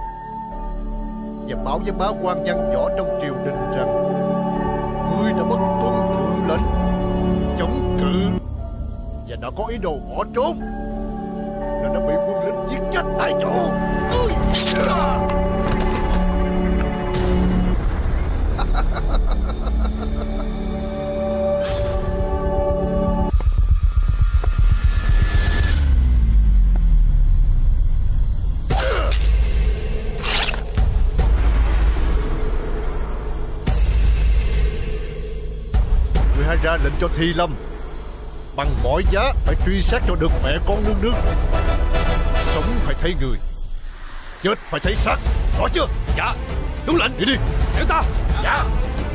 và báo với bá quan văn võ trong triều đình rằng ngươi đã bất tuân thượng lệnh, chống cự và đã có ý đồ bỏ trốn nên đã bị quân lính giết chết tại chỗ. Người hãy ra lệnh cho Thi Lâm bằng mọi giá phải truy sát cho được mẹ con nương nương. Sống phải thấy người, chết phải thấy xác, rõ chưa? Dạ, đúng lệnh. Đi đi, theo ta. Dạ.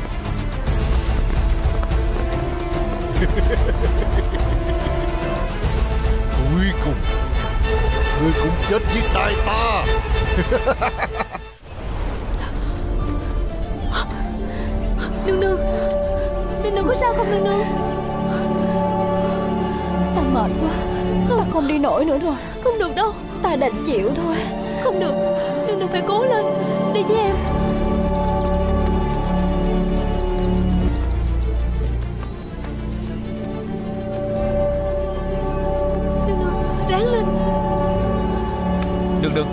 Cuối cùng ngươi cũng chết dưới tay ta. Nương nương, nương nương có sao không nương nương? Ta mệt quá, ta không đi nổi nữa rồi. Không được đâu, ta đành chịu thôi. Không được, nương nương phải cố lên. Đi với em. Nương nương, ráng lên. Nương nương.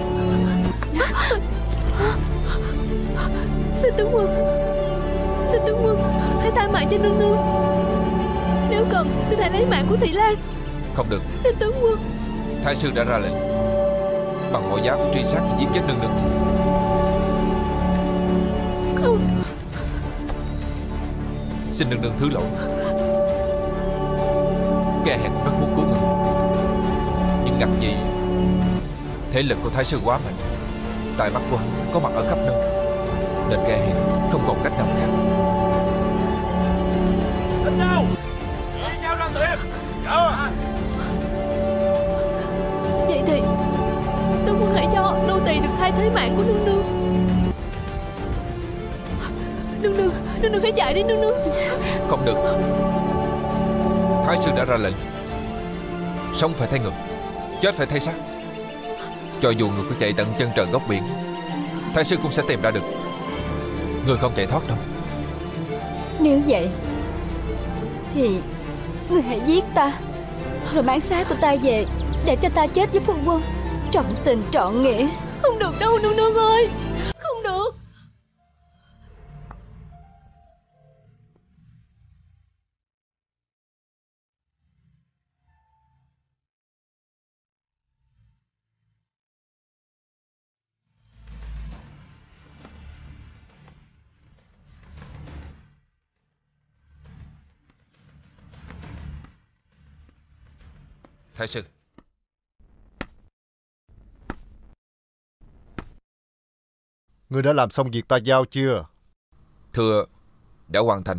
Xin tướng quân, xin tướng quân hãy tha mạng cho nương nương. Nếu cần xin hãy lấy mạng của Thị Lan. Không được. Xin tướng quân. Thái sư đã ra lệnh bằng mọi giá phải truy sát và giết chết nương nương. Không. Xin nương nương thứ lỗi. Kẻ hèn rất muốn cứu người, nhưng ngặt gì Thế lực của Thái sư quá mạnh, tai mắt của hắn có mặt ở khắp nơi, nên kẻ hiền không còn cách nào khác. Đánh nhau, đánh nhau ra tuyệt. Vậy thì tướng quân hãy cho nô tỳ được thay thế mạng của nương nương. Nương nương, nương nương hãy chạy đi nương nương. Không được. Thái sư đã ra lệnh, sống phải thay người, chết phải thay xác. Cho dù người có chạy tận chân trời góc biển, Thái sư cũng sẽ tìm ra được. Người không chạy thoát đâu. Nếu vậy thì người hãy giết ta, rồi mang xác của ta về, để cho ta chết với phu quân trọn tình trọn nghĩa. Không được đâu nương nương ơi, không được. Thái sư, Ngươi đã làm xong việc ta giao chưa? thưa, đã hoàn thành.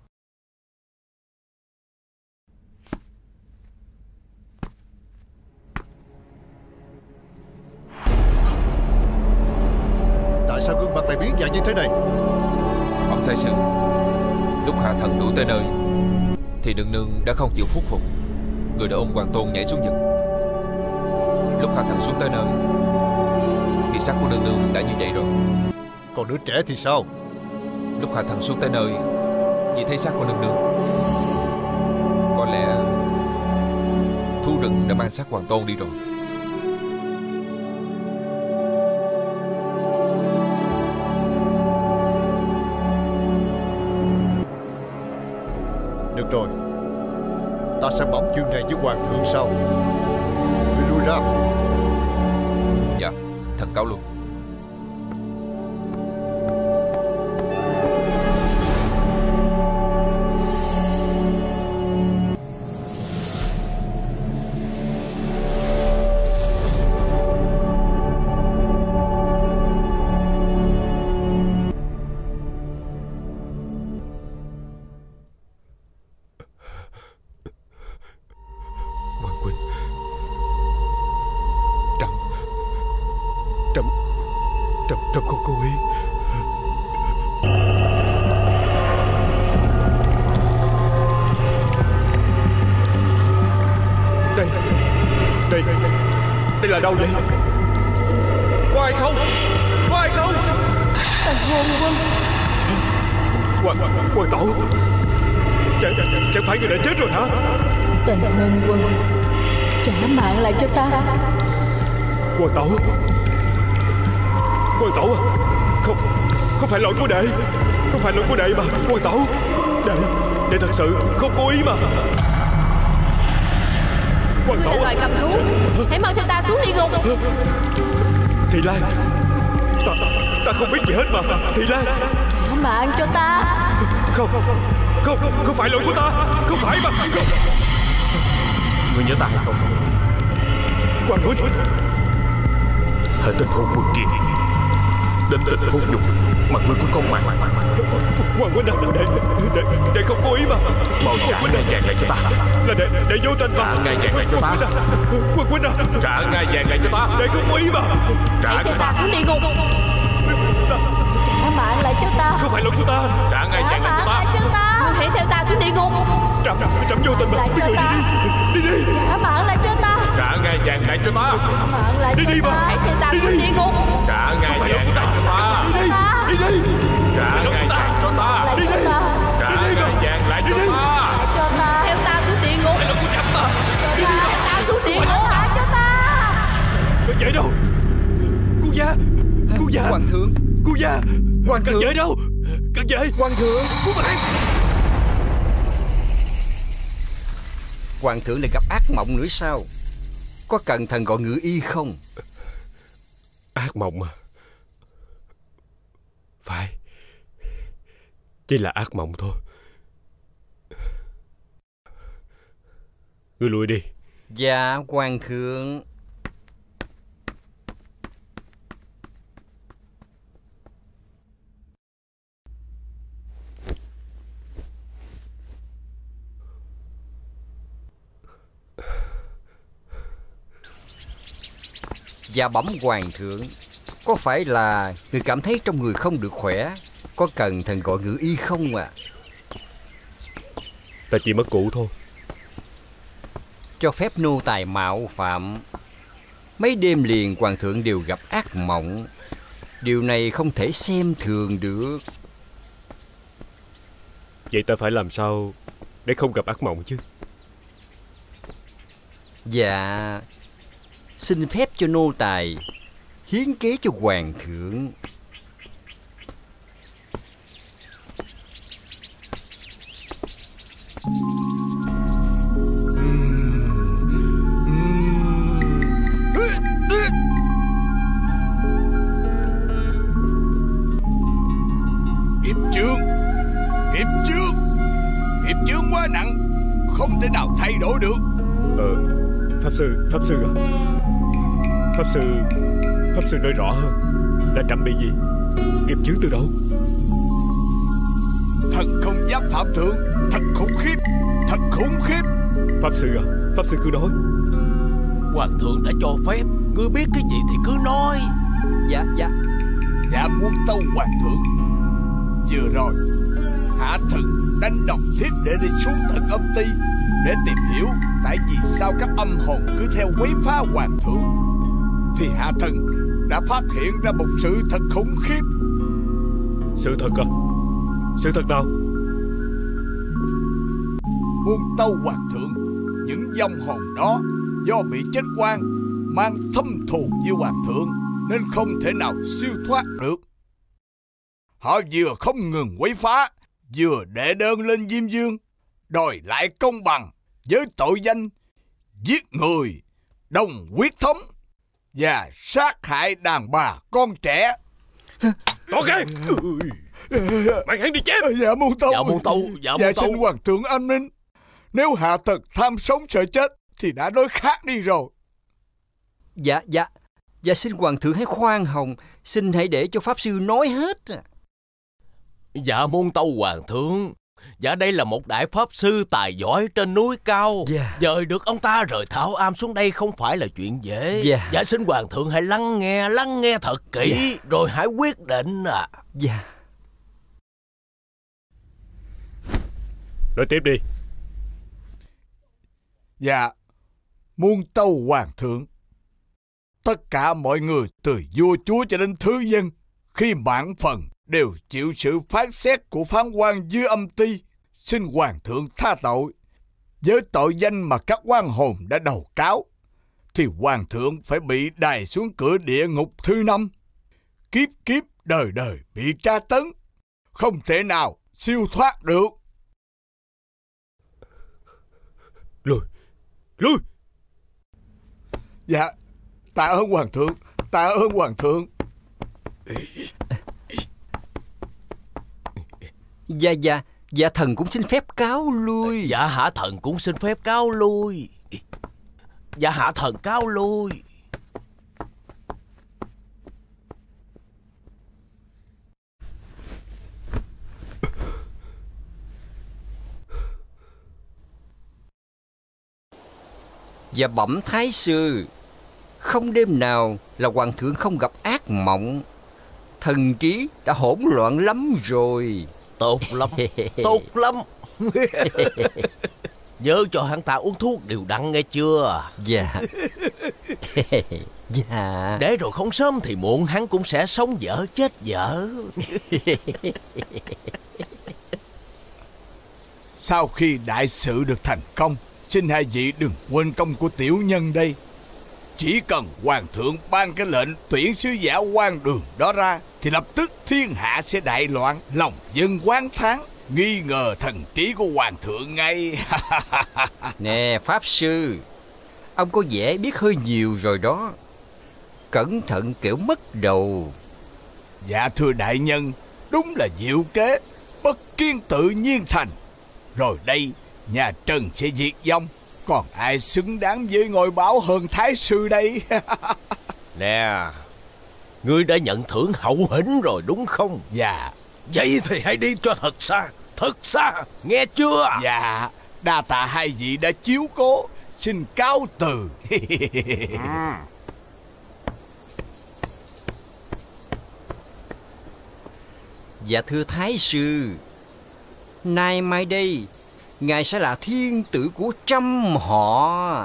Tại sao gương mặt lại biến dạng như thế này? Bẩm Thái sư, lúc hạ thần đuổi tới nơi thì nương nương đã không chịu khuất phục. Người đã ôm Hoàng Tôn nhảy xuống vực. Lúc hạ thần xuống tới nơi thì xác của nương nương đã như vậy rồi. Còn đứa trẻ thì sao? Lúc hạ thần xuống tới nơi chỉ thấy xác của nương nương. Có lẽ thú rừng đã mang xác Hoàng Tôn đi rồi. Được rồi, ta sẽ bẩm chuyện này với Hoàng thượng sau. Ngươi lui ra. Dạ, thần cáo luôn. Trâm không cố ý. Đây Đây Đây là đâu vậy? Có ai không? Có ai không? Tần Hôn Quân. Hoàng Hoàng Tổ, Chẳng, chẳng phải người đã chết rồi hả? Tần Hôn Quân, trả mạng lại cho ta. Hoàng Tổ, Hoàng Tổ, Không Không phải lỗi của đệ, Không phải lỗi của đệ mà Hoàng Tổ. Đệ Đệ thật sự không cố ý mà. Hoàng Ngươi Tổ, là loài cầm thú, hãy mau cho ta xuống địa ngục. Thị Lan, Ta Ta không biết gì hết mà. Thị Lan, Trả mạng cho ta. Không Không Không phải lỗi của ta. Không phải mà. Ngươi nhớ ta hay không? Hoàng Huynh, Hệ Tinh Hôn Quân kia đến tình cốt nhục mà ngươi cũng không màng. Hoàng Huynh à, đệ, đệ, đệ không cố ý mà. Mau trả ngai vàng lại cho ta. Là đệ, đệ vô tình mà. Trả ngai vàng lại cho ta. Hoàng Huynh à, Trả ngai vàng lại cho ta. đệ không cố ý mà. Hãy theo ta xuống địa ngục. Trả mạng lại cho ta. Không phải lỗi của ta. Trả ngai vàng lại cho ta. Ngươi hãy theo ta xuống địa ngục. Trẫm Trẫm vô tình mà. Đi người đi đi. Đi đi. Trả mạng lại cho ta. Trả ngai vàng lại cho ta. Trả mạng lại Đi cho đi ta. mà. Hãy theo ta xuống địa ngục. Trả ngai vàng lại cho ta. Đi đi. Đi đi. Trả ngai vàng cho ta. Đi đi. Trả ngai vàng lại cho ta. Cho ta. Theo ta xuống địa ngục. Lỗi của Trẫm mà. Đi đi. Theo ta xuống địa ngục. Cho ta. Cần vậy đâu. Cô gia. Cô gia. Hoàng thượng. Cô gia. Hoàng Cần thượng. vậy đâu. Cần vậy. Hoàng thượng. Cô bạn. Hoàng thượng lại gặp ác mộng nữa sao? Có cần thần gọi ngự y không? Ác mộng à? Phải, chỉ là ác mộng thôi. Ngươi lui đi. Dạ, Hoàng thượng. Dạ bẩm hoàng thượng, có phải là người cảm thấy trong người không được khỏe, có cần thần gọi ngự y không ạ? À? Ta chỉ mất cũ thôi. Cho phép nô tài mạo phạm. Mấy đêm liền hoàng thượng đều gặp ác mộng. Điều này không thể xem thường được. Vậy ta phải làm sao để không gặp ác mộng chứ? Dạ, xin phép cho nô tài hiến kế cho hoàng thượng. Nghiệp chướng, nghiệp chướng, nghiệp chướng quá nặng, không thể nào thay đổi được. Ờ, Pháp Sư, Pháp Sư à? Pháp Sư, Pháp Sư nói rõ hơn là trẫm bị gì? Nghiệp chướng từ đâu? Thần không dám phạm thượng, thật khủng khiếp, thật khủng khiếp. Pháp Sư à, Pháp Sư cứ nói. Hoàng thượng đã cho phép, ngươi biết cái gì thì cứ nói. Dạ, dạ. Dạ muôn tâu hoàng thượng. Vừa rồi hạ thần đánh độc thiết để đi xuống tận âm ti để tìm hiểu tại vì sao các âm hồn cứ theo quấy phá hoàng thượng, thì hạ thần đã phát hiện ra một sự thật khủng khiếp. Sự thật à? Sự thật nào? Muôn tâu hoàng thượng, những vong hồn đó do bị chết oan mang thâm thù với hoàng thượng nên không thể nào siêu thoát được. Họ vừa không ngừng quấy phá, vừa đệ đơn lên Diêm Vương đòi lại công bằng với tội danh giết người, đồng huyết thống và sát hại đàn bà con trẻ. Tốt cái! Mang hắn đi chém! Dạ muôn tâu, dạ muôn tâu, dạ muôn tâu. Xin hoàng thượng an ninh. Nếu hạ thần tham sống sợ chết thì đã nói khác đi rồi. Dạ, dạ. Dạ xin hoàng thượng hãy khoan hồng, xin hãy để cho pháp sư nói hết. Dạ muôn tâu hoàng thượng, dạ đây là một đại pháp sư tài giỏi trên núi cao. Yeah. Dời được ông ta rời Thảo Am xuống đây không phải là chuyện dễ. Yeah. Dạ xin hoàng thượng hãy lắng nghe, lắng nghe thật kỹ, yeah, rồi hãy quyết định à. Dạ. Yeah. Nói tiếp đi. Dạ, muôn tâu hoàng thượng, tất cả mọi người từ vua chúa cho đến thứ dân khi mãn phần đều chịu sự phán xét của phán quan dưới âm ti. Xin hoàng thượng tha tội. Với tội danh mà các oan hồn đã đầu cáo thì hoàng thượng phải bị đày xuống cửa địa ngục thứ năm, kiếp kiếp đời đời bị tra tấn, không thể nào siêu thoát được. Lùi, lùi. Dạ, tạ ơn hoàng thượng, tạ ơn hoàng thượng. Dạ, dạ, dạ thần cũng xin phép cáo lui. Dạ hạ thần cũng xin phép cáo lui. Dạ hạ thần cáo lui. Dạ bẩm thái sư, không đêm nào là hoàng thượng không gặp ác mộng. Thần trí đã hỗn loạn lắm rồi. Tốt lắm, tốt lắm. Nhớ cho hắn ta uống thuốc đều đặn nghe chưa? Dạ. Dạ. Để rồi không sớm thì muộn hắn cũng sẽ sống dở chết dở. Sau khi đại sự được thành công, xin hai vị đừng quên công của tiểu nhân đây. Chỉ cần hoàng thượng ban cái lệnh tuyển sứ giả quan đường đó ra thì lập tức thiên hạ sẽ đại loạn, lòng dân oán thán, nghi ngờ thần trí của hoàng thượng ngay. Nè pháp sư, ông có vẻ biết hơi nhiều rồi đó. Cẩn thận kiểu mất đầu. Dạ thưa đại nhân, đúng là diệu kế, bất kiên tự nhiên thành. Rồi đây nhà Trần sẽ diệt vong, còn ai xứng đáng với ngôi báo hơn thái sư đây? Nè, ngươi đã nhận thưởng hậu hĩnh rồi đúng không? Dạ. Vậy thì hãy đi cho thật xa, thật xa, nghe chưa? Dạ, đa tạ hai vị đã chiếu cố, xin cáo từ. Dạ thưa Thái sư, nay mai đây ngài sẽ là thiên tử của trăm họ.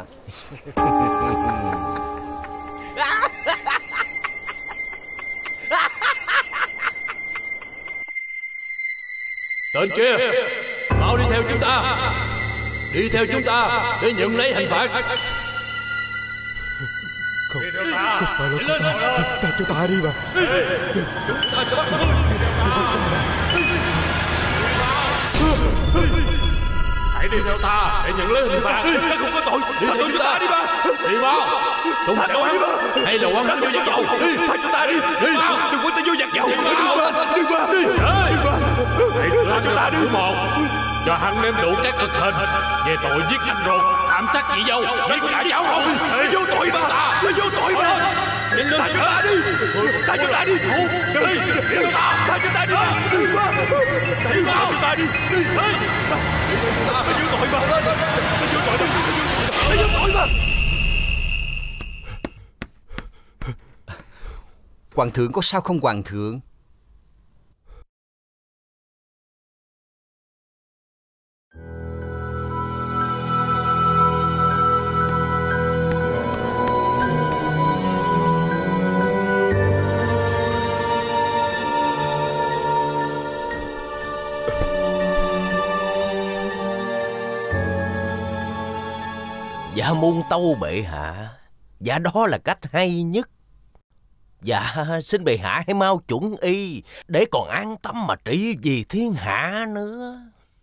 Tên kia, mau đi theo chúng ta. Đi theo chúng ta để nhận lấy hình phạt. Không, không phải là chúng ta. Ta cho ta đi mà. Chúng ta sẽ bắt ngươi. Hãy đi theo ta để nhận lấy hình phạt. Ta không có tội. Đi theo chúng ta đi mà. Đi mau. Tùng sẽ quán hay là quán vô giặc dầu. Thả chúng ta đi. Đi. Đừng quán ta vô giặc dầu. Đi qua. Đi qua. Đi qua. Hãy thả chúng ta đi. Một. Cho hắn nếm đủ các cực hình về tội giết anh ruột, thảm sát chị dâu, giết cả cháu ruột. Nó vô tội mà. Nó vô tội mà. Thả chúng ta đi. Thả chúng ta đi. Đi. Đi. Thả chúng ta đi. Đi qua. Đi qua. Chúng ta đi. Đi. Nó vô tội mà. Nó vô tội mà. Nó vô tội mà. Hoàng thượng có sao không hoàng thượng? Dạ muôn tâu bệ hạ. Dạ đó là cách hay nhất. Dạ xin bệ hạ hãy mau chuẩn y để còn an tâm mà trị vì thiên hạ nữa.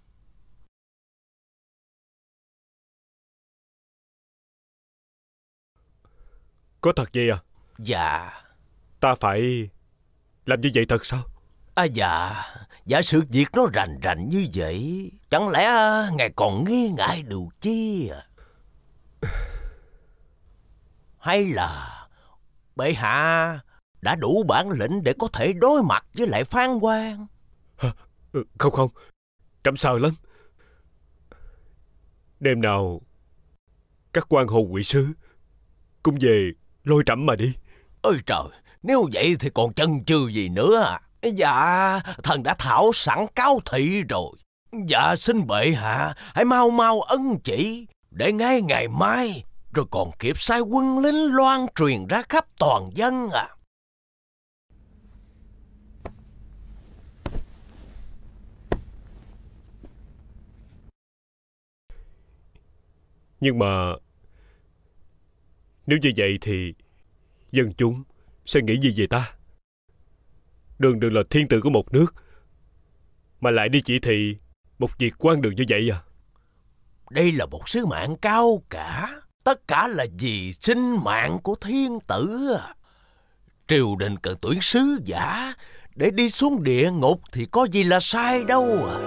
Có thật vậy à? Dạ. Ta phải làm như vậy thật sao? À dạ. Giả sự việc nó rành rành như vậy, chẳng lẽ ngài còn nghi ngại điều chi à? Hay là bệ hạ đã đủ bản lĩnh để có thể đối mặt với lại Phan Quang? Không không, trẫm sợ lắm. Đêm nào các quan hồn quỷ sứ cũng về lôi trẫm mà đi. Ôi trời, nếu vậy thì còn chần chừ gì nữa? Dạ, thần đã thảo sẵn cáo thị rồi. Dạ xin bệ hạ hãy mau mau ân chỉ, để ngay ngày mai rồi còn kịp sai quân lính loan truyền ra khắp toàn dân à. Nhưng mà nếu như vậy thì dân chúng sẽ nghĩ gì về ta? Đường đường là thiên tử của một nước mà lại đi chỉ thị một việc quan đường như vậy à? Đây là một sứ mạng cao cả, tất cả là vì sinh mạng của thiên tử. Triều đình cần tuyển sứ giả để đi xuống địa ngục thì có gì là sai đâu à.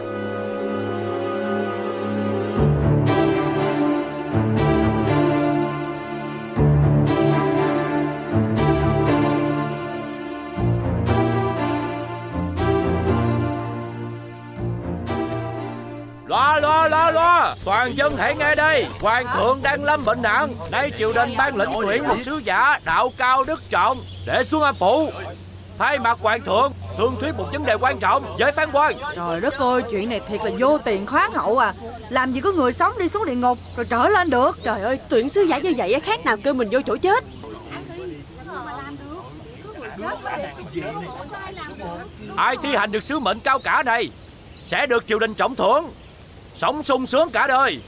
Loa loa loa loa, toàn dân hãy nghe đây, hoàng thượng đang lâm bệnh nặng, nay triều đình ban lệnh tuyển một sứ giả đạo cao đức trọng để xuống âm phủ thay mặt hoàng thượng thương thuyết một vấn đề quan trọng với Phan Quang. Trời đất ơi, chuyện này thiệt là vô tiền khoáng hậu à. Làm gì có người sống đi xuống địa ngục rồi trở lên được. Trời ơi, tuyển sứ giả như vậy khác nào kêu mình vô chỗ chết. Ai thi hành được sứ mệnh cao cả này sẽ được triều đình trọng thưởng, sống sung sướng cả đời.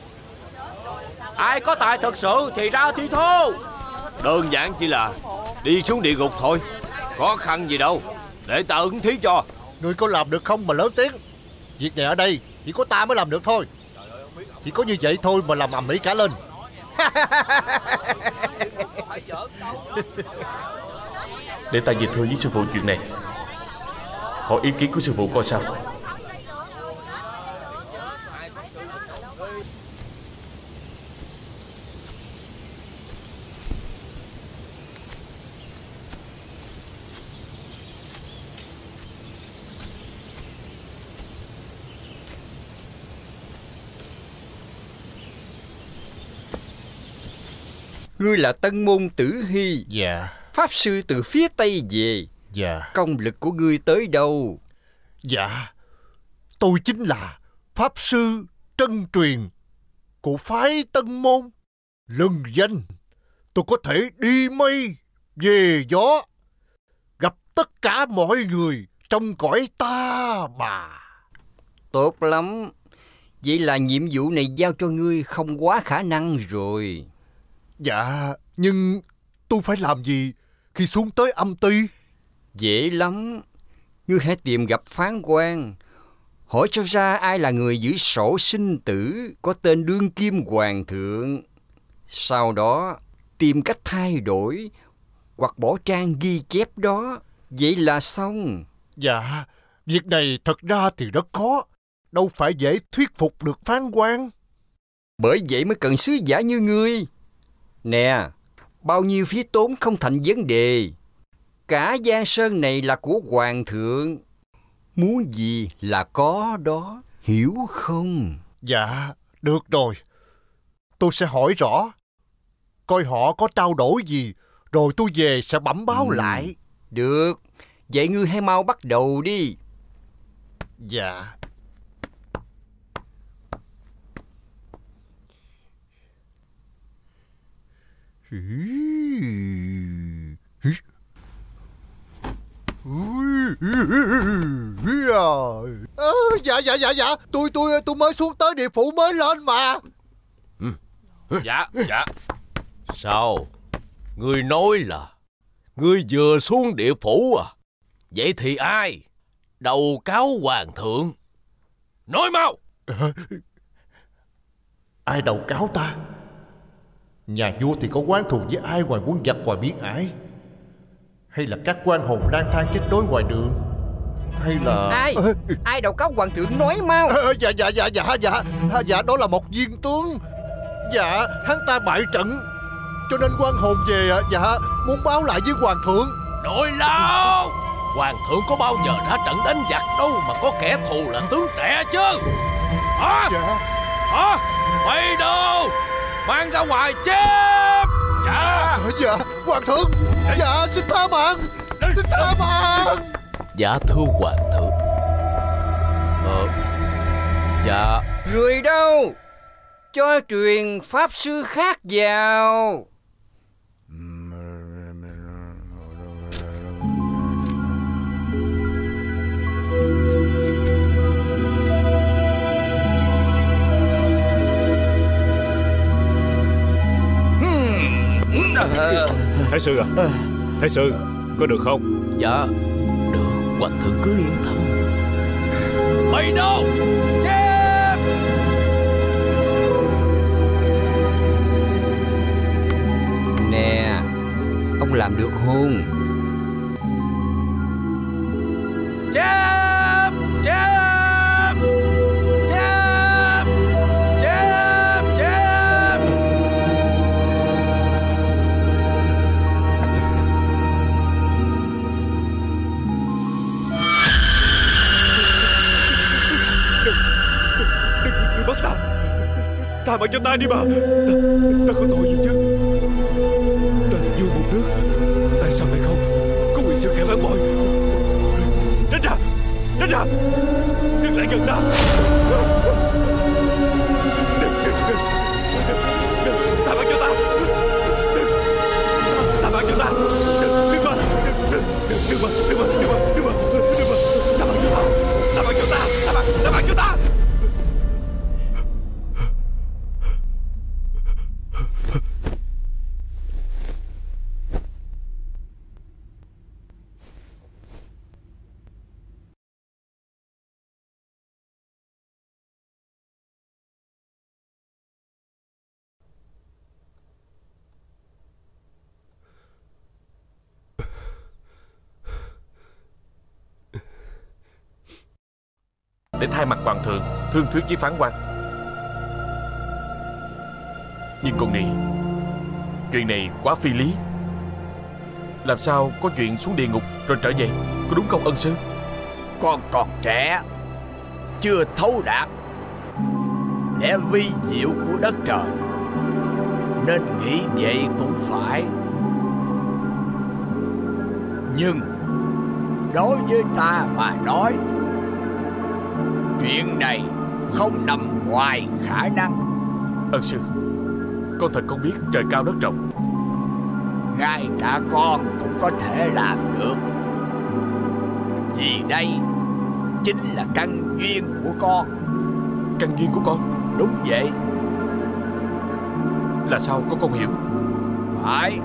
Ai có tài thật sự thì ra thi thố. Đơn giản chỉ là đi xuống địa ngục thôi, khó khăn gì đâu, để ta ứng thí cho. Ngươi có làm được không mà lớn tiếng? Việc này ở đây chỉ có ta mới làm được thôi. Chỉ có như vậy thôi mà làm ầm ĩ cả lên. Để ta về thưa với sư phụ chuyện này, hỏi ý kiến của sư phụ coi sao. Ngươi là Tân Môn Tử Hy. Dạ. Pháp sư từ phía Tây về. Dạ. Công lực của ngươi tới đâu? Dạ, tôi chính là Pháp Sư Trân Truyền của phái Tân Môn. Lừng danh tôi có thể đi mây về gió, gặp tất cả mọi người trong cõi ta bà. Tốt lắm. Vậy là nhiệm vụ này giao cho ngươi không quá khả năng rồi. Dạ, nhưng tôi phải làm gì khi xuống tới âm ty? Dễ lắm. Ngươi hãy tìm gặp phán quan, hỏi cho ra ai là người giữ sổ sinh tử có tên đương kim hoàng thượng. Sau đó tìm cách thay đổi hoặc bỏ trang ghi chép đó. Vậy là xong. Dạ, việc này thật ra thì rất khó, đâu phải dễ thuyết phục được phán quan. Bởi vậy mới cần sứ giả như ngươi. Nè, bao nhiêu phí tốn không thành vấn đề. Cả Giang Sơn này là của hoàng thượng, muốn gì là có đó, hiểu không? Dạ, được rồi. Tôi sẽ hỏi rõ, coi họ có trao đổi gì, rồi tôi về sẽ bẩm báo ừ, lại. Được, vậy ngươi hãy mau bắt đầu đi. Dạ. À, dạ dạ dạ dạ tôi tôi tôi mới xuống tới địa phủ mới lên mà. Ừ. Dạ dạ. Sao? Ngươi nói là ngươi vừa xuống địa phủ à? Vậy thì ai đầu cáo hoàng thượng? Nói mau. À, ai đầu cáo ta? Nhà vua thì có oán thù với ai ngoài quân giặc ngoài biển ải? Hay là các quan hồn lang thang chết đói ngoài đường? Hay là... Ai? Ai đầu cáo hoàng thượng nói mau. À, dạ dạ dạ dạ dạ Dạ đó là một viên tướng. Dạ hắn ta bại trận, cho nên quan hồn về dạ muốn báo lại với hoàng thượng. Nói láo. Hoàng thượng có bao giờ đã trận đánh giặc đâu mà có kẻ thù là tướng trẻ chứ. Hả? Dạ. Hả? Quay đâu? Mang ra ngoài chém. Dạ. Dạ hoàng thượng. Dạ xin tha mạng. Xin tha mạng. Dạ thưa hoàng thượng. Ờ Dạ. Người đâu? Cho truyền pháp sư khác vào. Thái sư à, Thái sư có được không? Dạ được, hoàng thượng cứ yên tâm. Mày đâu? Chém! Nè, ông làm được không? Chém! Chém! Chém! Chém! Chém! Đừng bắt ta. Tha mạng cho ta đi mà. Ta, ta có tội gì chứ? Ta là vua một nước, tại sao lại không có quyền xử kẻ phản bội? Tránh ra, tránh ra, đừng lại gần ta. Tha mạng cho ta. Tha mạng cho ta. Đừng mà, đừng mà, đừng mà, đừng mà, đừng mà, đừng mà. Tha mạng cho ta. Tha mạng cho ta. Tha mạng, tha mạng cho ta. Để thay mặt hoàng thượng thương thuyết với phán quan. Nhưng con nghĩ chuyện này quá phi lý. Làm sao có chuyện xuống địa ngục rồi trở về, có đúng không ân sư? Con còn trẻ, chưa thấu đạt lẽ vi diệu của đất trời, nên nghĩ vậy cũng phải. Nhưng đối với ta mà nói, chuyện này không nằm ngoài khả năng. Ân sư, con thật không biết trời cao đất rộng. Ngay cả con cũng có thể làm được. Vì đây chính là căn duyên của con. Căn duyên của con? Đúng vậy. Là sao con không hiểu? Phải.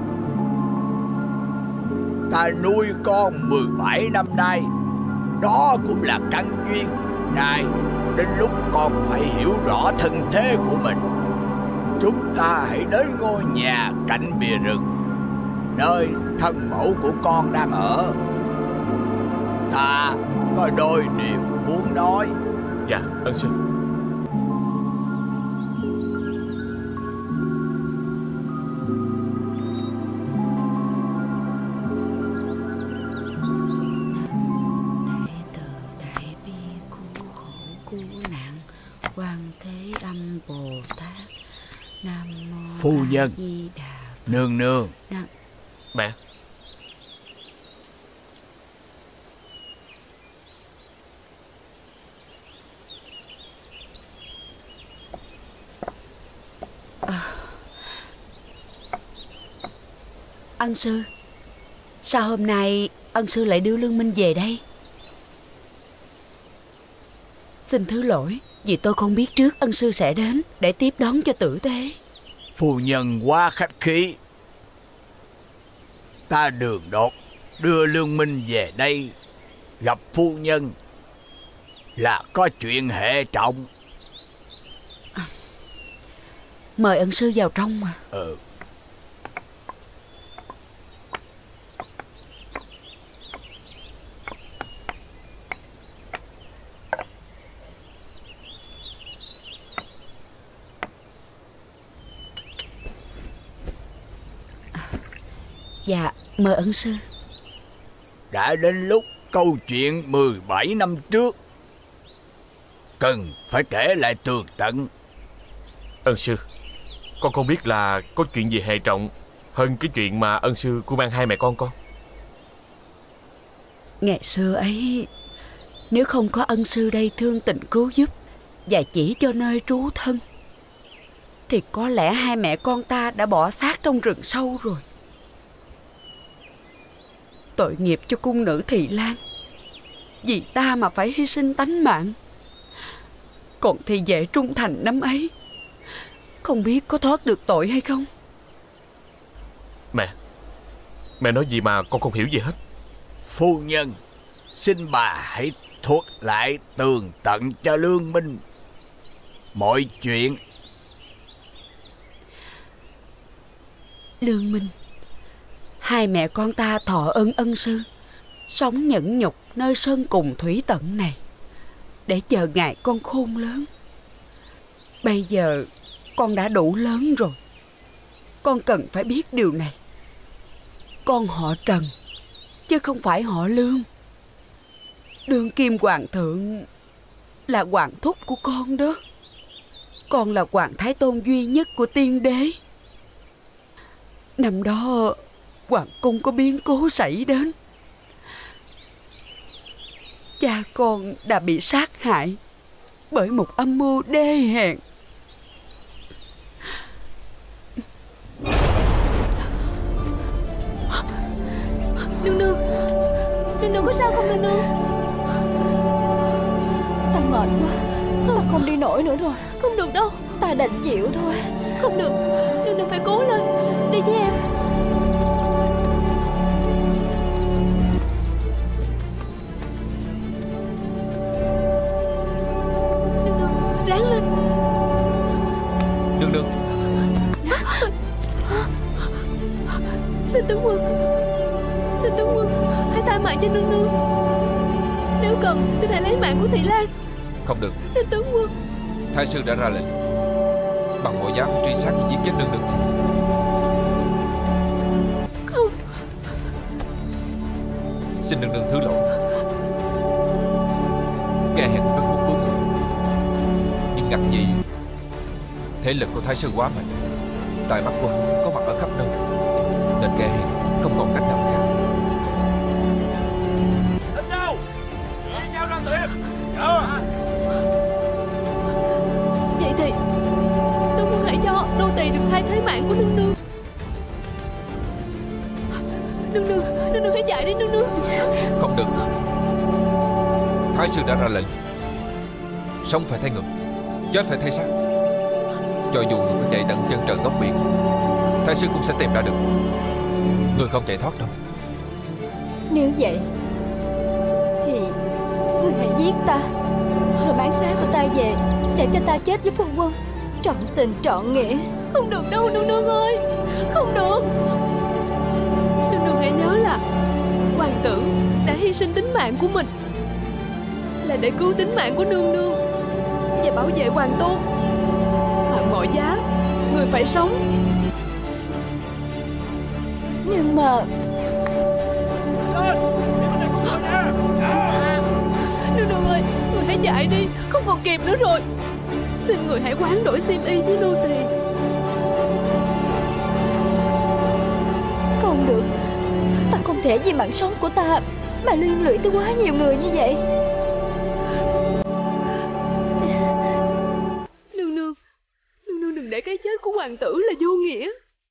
Ta nuôi con mười bảy năm nay, đó cũng là căn duyên. Này, đến lúc con phải hiểu rõ thân thế của mình. Chúng ta hãy đến ngôi nhà cạnh bìa rừng, nơi thân mẫu của con đang ở. Ta có đôi điều muốn nói. Dạ, ân sư. Phu nhân, nương nương. Mẹ. À. Ân sư, sao hôm nay ân sư lại đưa Lương Minh về đây? Xin thứ lỗi, vì tôi không biết trước ân sư sẽ đến để tiếp đón cho tử tế. Phu nhân quá khách khí. Ta đường đột đưa Lương Minh về đây gặp phu nhân là có chuyện hệ trọng. À, mời ân sư vào trong mà. Ừ. Dạ, mời ân sư. Đã đến lúc câu chuyện mười bảy năm trước cần phải kể lại tường tận. Ân sư, con không biết là có chuyện gì hệ trọng hơn cái chuyện mà ân sư của mang hai mẹ con con. Ngày xưa ấy, nếu không có ân sư đây thương tình cứu giúp và chỉ cho nơi trú thân, thì có lẽ hai mẹ con ta đã bỏ xác trong rừng sâu rồi. Tội nghiệp cho cung nữ Thị Lan, vì ta mà phải hy sinh tánh mạng. Còn thì vệ trung thành năm ấy, không biết có thoát được tội hay không. Mẹ, mẹ nói gì mà con không hiểu gì hết. Phu nhân, xin bà hãy thuật lại tường tận cho Lương Minh mọi chuyện. Lương Minh, hai mẹ con ta thọ ơn ân sư, sống nhẫn nhục nơi sơn cùng thủy tận này để chờ ngày con khôn lớn. Bây giờ con đã đủ lớn rồi, con cần phải biết điều này. Con họ Trần chứ không phải họ Lương. Đương kim hoàng thượng là hoàng thúc của con đó. Con là hoàng thái tôn duy nhất của tiên đế. Năm đó hoàng cung có biến cố xảy đến, cha con đã bị sát hại bởi một âm mưu đê hèn. Nương nương, nương nương có sao không nương nương? Ta mệt quá, ta không đi nổi nữa rồi. Không được đâu, ta đành chịu thôi. Không được, nương nương phải cố lên. Đi với em. Nương nương, ráng lên. Nương nương. Xin tướng quân, xin tướng quân hãy tha mạng cho nương nương. Nếu cần xin hãy lấy mạng của Thị Lan. Không được. Xin tướng quân. Thái sư đã ra lệnh bằng mọi giá phải truy sát và giết chết nương nương. Không. Xin nương nương thứ lỗi. Kẻ hèn rất muốn cứu người, nhưng ngặt gì thế lực của thái sư quá mạnh, tài mắt của hắn có mặt ở khắp nơi, nên kẻ hèn không còn cách nào khác. Đến đâu? Đi nhau ra tiền. Dạ. tỳ đừng thay thế mạng của nương nương. Nương nương, nương nương hãy chạy đi nương nương. Không được. Thái sư đã ra lệnh, sống phải thay người, chết phải thay xác. Cho dù người có chạy tận chân trời góc biển, Thái sư cũng sẽ tìm ra được. Người không chạy thoát đâu. Nếu vậy thì người hãy giết ta, rồi mang xác của ta về, để cho ta chết với phu quân, trọn tình trọn nghĩa. Không được đâu nương nương ơi, không được. Nương nương hãy nhớ là hoàng tử đã hy sinh tính mạng của mình là để cứu tính mạng của nương nương và bảo vệ hoàng tôn. Bằng mọi giá người phải sống. Nhưng mà nương nương ơi, người hãy chạy đi, không còn kịp nữa rồi. Xin người hãy hoán đổi xiêm y với nô tỳ. không được. Ta không thể vì mạng sống của ta mà liên lụy tới quá nhiều người như vậy. Nương nương, nương nương đừng để cái chết của hoàng tử là vô nghĩa.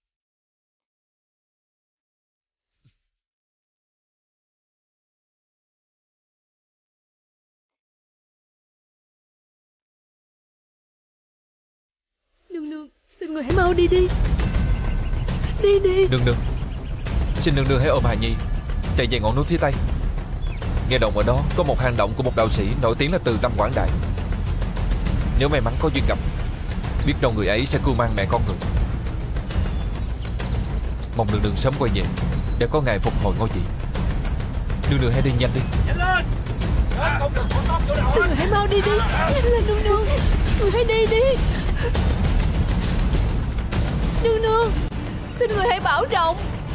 Nương nương, xin người hãy mau đi đi. Đi đi. Nương nương, xin nương nương hãy ôm Hà Nhi chạy về ngọn núi phía tây. Nghe đồn ở đó có một hang động của một đạo sĩ nổi tiếng là Từ Tâm Quảng Đại. Nếu may mắn có duyên gặp, biết đâu người ấy sẽ cưu mang mẹ con người. Mong nương nương sớm quay về để có ngày phục hồi ngôi vị. Nương nương hãy đi nhanh đi. Nhanh lên. Xin người hãy mau đi đi. Nhanh lên nương nương. Người hãy đi đi. Nương nương, xin người hãy bảo trọng.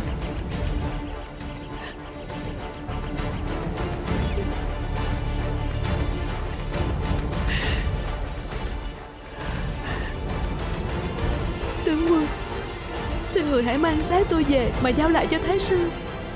Tướng quân, xin người hãy mang xác tôi về mà giao lại cho thái sư.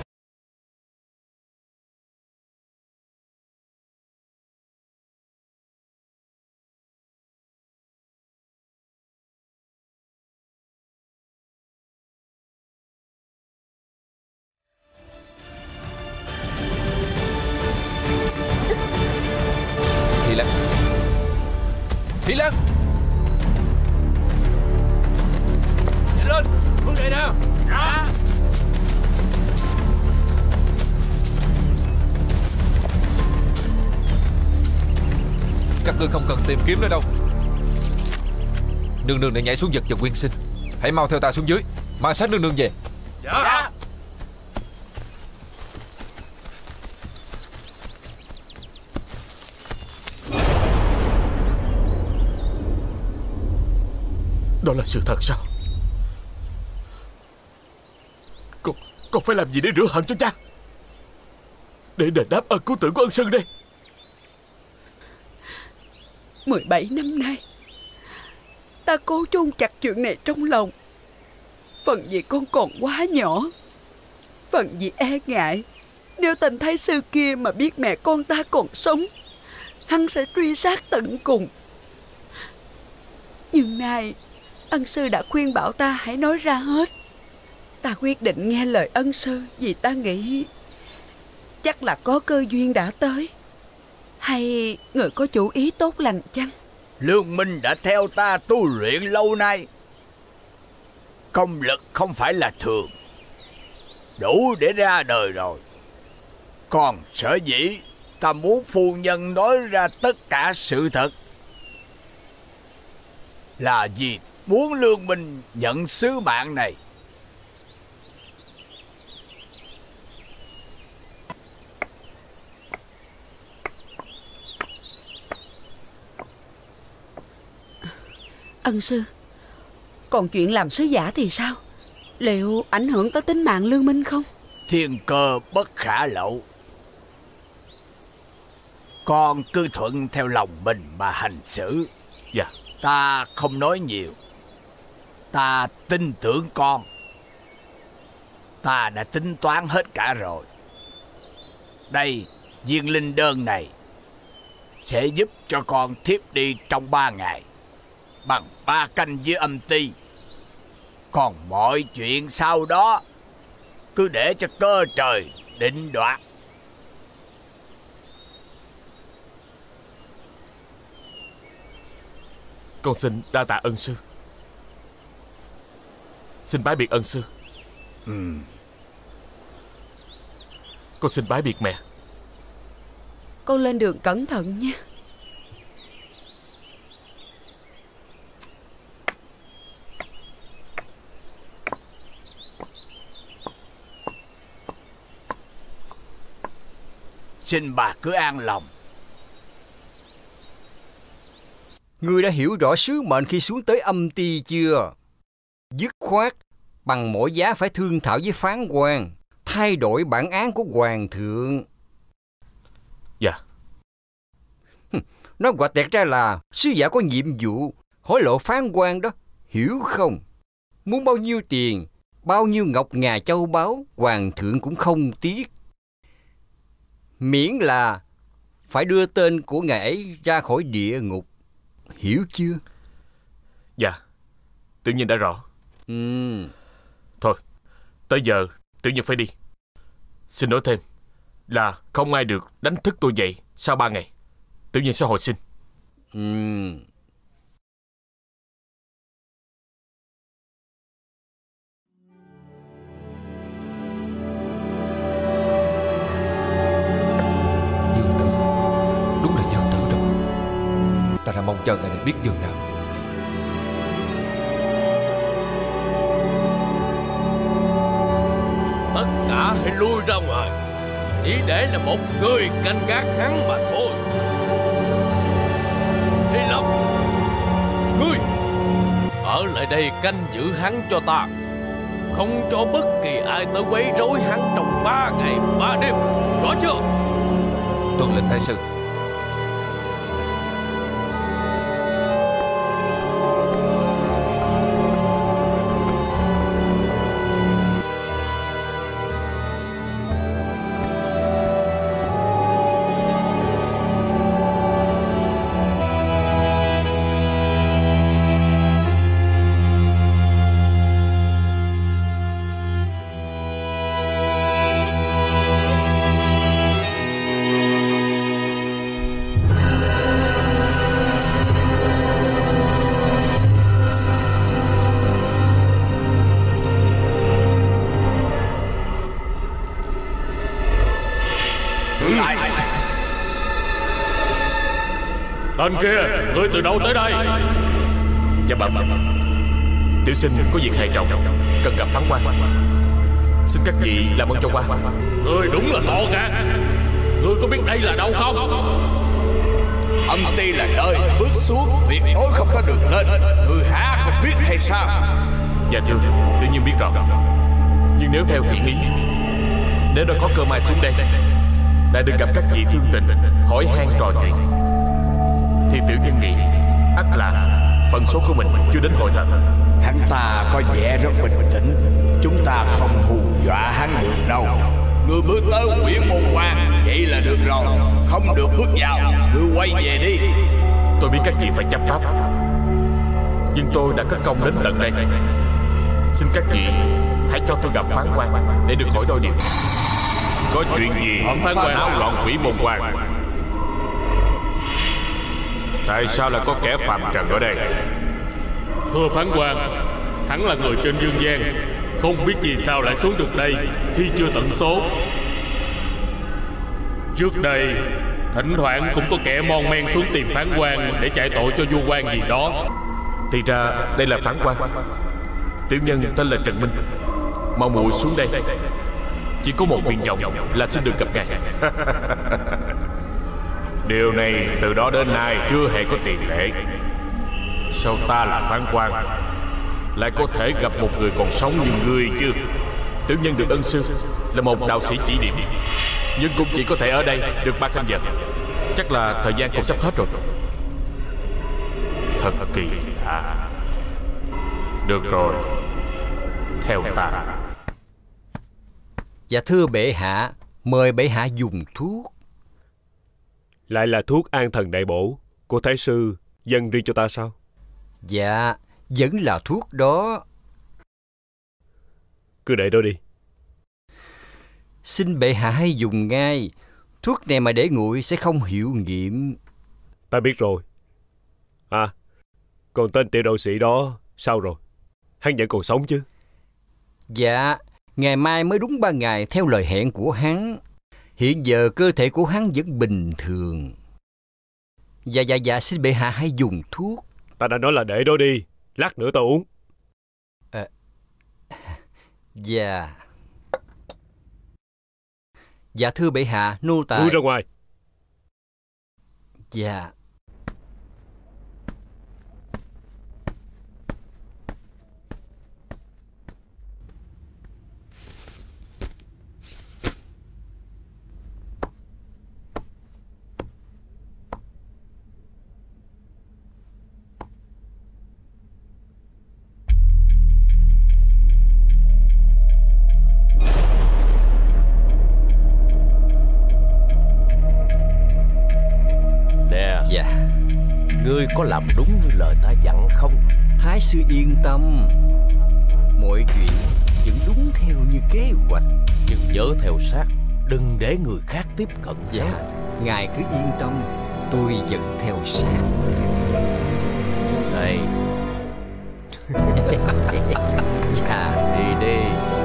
Thị Lan, Thị Lan, nhanh lên, hướng đây nè. Dạ. các ngươi không cần tìm kiếm nữa đâu. Nương nương đã nhảy xuống vực và quyên sinh. Hãy mau theo ta xuống dưới, mang xác nương nương về. Dạ, dạ. Đó là sự thật sao? Con, con phải làm gì để rửa hận cho cha, để đền đáp ơn cứu tử của ân sư đây? Mười bảy năm nay ta cố chôn chặt chuyện này trong lòng. Phần vì con còn quá nhỏ, phần vì e ngại nếu tên thái sư kia mà biết mẹ con ta còn sống, hắn sẽ truy sát tận cùng. Nhưng nay ân sư đã khuyên bảo ta hãy nói ra hết. Ta quyết định nghe lời ân sư, vì ta nghĩ chắc là có cơ duyên đã tới. Hay người có chủ ý tốt lành chăng? Lương Minh đã theo ta tu luyện lâu nay, công lực không phải là thường, đủ để ra đời rồi. Còn sở dĩ ta muốn phu nhân nói ra tất cả sự thật là vì muốn Lương Minh nhận sứ mạng này. Ân sư, còn chuyện làm sứ giả thì sao? Liệu ảnh hưởng tới tính mạng Lương Minh không? Thiên cơ bất khả lậu, con cứ thuận theo lòng mình mà hành xử. Dạ. Ta không nói nhiều, ta tin tưởng con. Ta đã tính toán hết cả rồi. Đây, viên linh đơn này sẽ giúp cho con thiếp đi trong ba ngày, bằng ba canh với âm ti. Còn mọi chuyện sau đó cứ để cho cơ trời định đoạt. Con xin đa tạ ân sư. Xin bái biệt ân sư. Ừ. Con xin bái biệt mẹ. Con lên đường cẩn thận nha. Xin bà cứ an lòng. Ngươi đã hiểu rõ sứ mệnh khi xuống tới âm ti chưa? Dứt khoát, bằng mọi giá phải thương thảo với phán quan, thay đổi bản án của hoàng thượng. Dạ. Nó quả tẹt ra là sứ giả có nhiệm vụ hối lộ phán quan đó, hiểu không? Muốn bao nhiêu tiền, bao nhiêu ngọc ngà châu báu, hoàng thượng cũng không tiếc. Miễn là phải đưa tên của ngài ấy ra khỏi địa ngục. Hiểu chưa? Dạ, tự nhiên đã rõ. Ừ. Thôi, tới giờ tự nhiên phải đi. Xin nói thêm là không ai được đánh thức tôi dậy sau ba ngày. Tự nhiên sẽ hồi sinh. Ừ. Dương Tử, đúng là Dương Tử đó. Ta đã mong chờ ngày này biết chừng nào. Tất cả hãy lui ra ngoài, chỉ để là một người canh gác hắn mà thôi. Thi Lâm, ngươi ở lại đây canh giữ hắn cho ta, không cho bất kỳ ai tới quấy rối hắn trong ba ngày ba đêm, rõ chưa? Tuân lệnh thái sư. Tên kia, ngươi từ đâu tới đây? Dạ bẩm, tiểu sinh có việc hệ trọng, cần gặp phán quan. Xin các vị làm ơn cho qua. Ngươi đúng là to gan. Ngươi có biết đây là đâu không? Âm ti là nơi bước xuống tuyệt đối không có đường lên. Người há không biết hay sao? Dạ thưa, tự nhiên biết rõ. Nhưng nếu theo thiện ý, nếu đã có cơ may xuống đây, lại được gặp các vị thương tình, hỏi han trò chuyện, thì tiểu nhân nghĩ ắt là phần số của mình chưa đến hội tận. Hắn ta có vẻ rất bình tĩnh, chúng ta không hù dọa hắn được đâu. Người bước tới Quỷ Môn Quan vậy là được rồi, không được bước vào. Người quay về đi. Tôi biết các vị phải chấp pháp, nhưng tôi đã cất công đến tận đây. Xin các vị hãy cho tôi gặp phán quan để được hỏi đôi điều. Có chuyện gì phán quan náo loạn Quỷ Môn Quan? Tại sao lại có kẻ phạm trần ở đây? Thưa phán quan, hắn là người trên dương gian, không biết vì sao lại xuống được đây khi chưa tận số. Trước đây thỉnh thoảng cũng có kẻ mon men xuống tìm phán quan để chạy tội cho vua quan gì đó. Thì ra đây là phán quan. Tiểu nhân tên là Trần Minh, mau muội xuống đây. Chỉ có một nguyện vọng là xin được gặp ngài. Điều này từ đó đến nay chưa hề có tiền lệ. Sao ta là phán quan lại có thể gặp một người còn sống như ngươi chứ? Tiểu nhân được ân sư là một đạo sĩ chỉ điểm, nhưng cũng chỉ có thể ở đây được ba canh giờ. Chắc là thời gian cũng sắp hết rồi. Thật kỳ lạ. Được rồi, theo ta. Dạ thưa bệ hạ, mời bệ hạ dùng thuốc. Lại là thuốc an thần đại bổ của thái sư dâng riêng cho ta sao? Dạ, vẫn là thuốc đó. Cứ để đó đi. Xin bệ hạ hãy dùng ngay. Thuốc này mà để nguội sẽ không hiệu nghiệm. Ta biết rồi. À, còn tên tiểu đạo sĩ đó sao rồi? Hắn vẫn còn sống chứ? Dạ, ngày mai mới đúng ba ngày theo lời hẹn của hắn. Hiện giờ cơ thể của hắn vẫn bình thường. Dạ dạ dạ, xin bệ hạ hãy dùng thuốc. Ta đã nói là để đó đi, lát nữa ta uống. À, dạ. Dạ thưa bệ hạ, nô tài. Lui ra ngoài. Dạ. Ngươi có làm đúng như lời ta dặn không? Thái sư yên tâm, mọi chuyện vẫn đúng theo như kế hoạch. Nhưng nhớ theo sát, đừng để người khác tiếp cận. Dạ, ngài cứ yên tâm, tôi vẫn theo sát. Đây. Dạ, đi đi.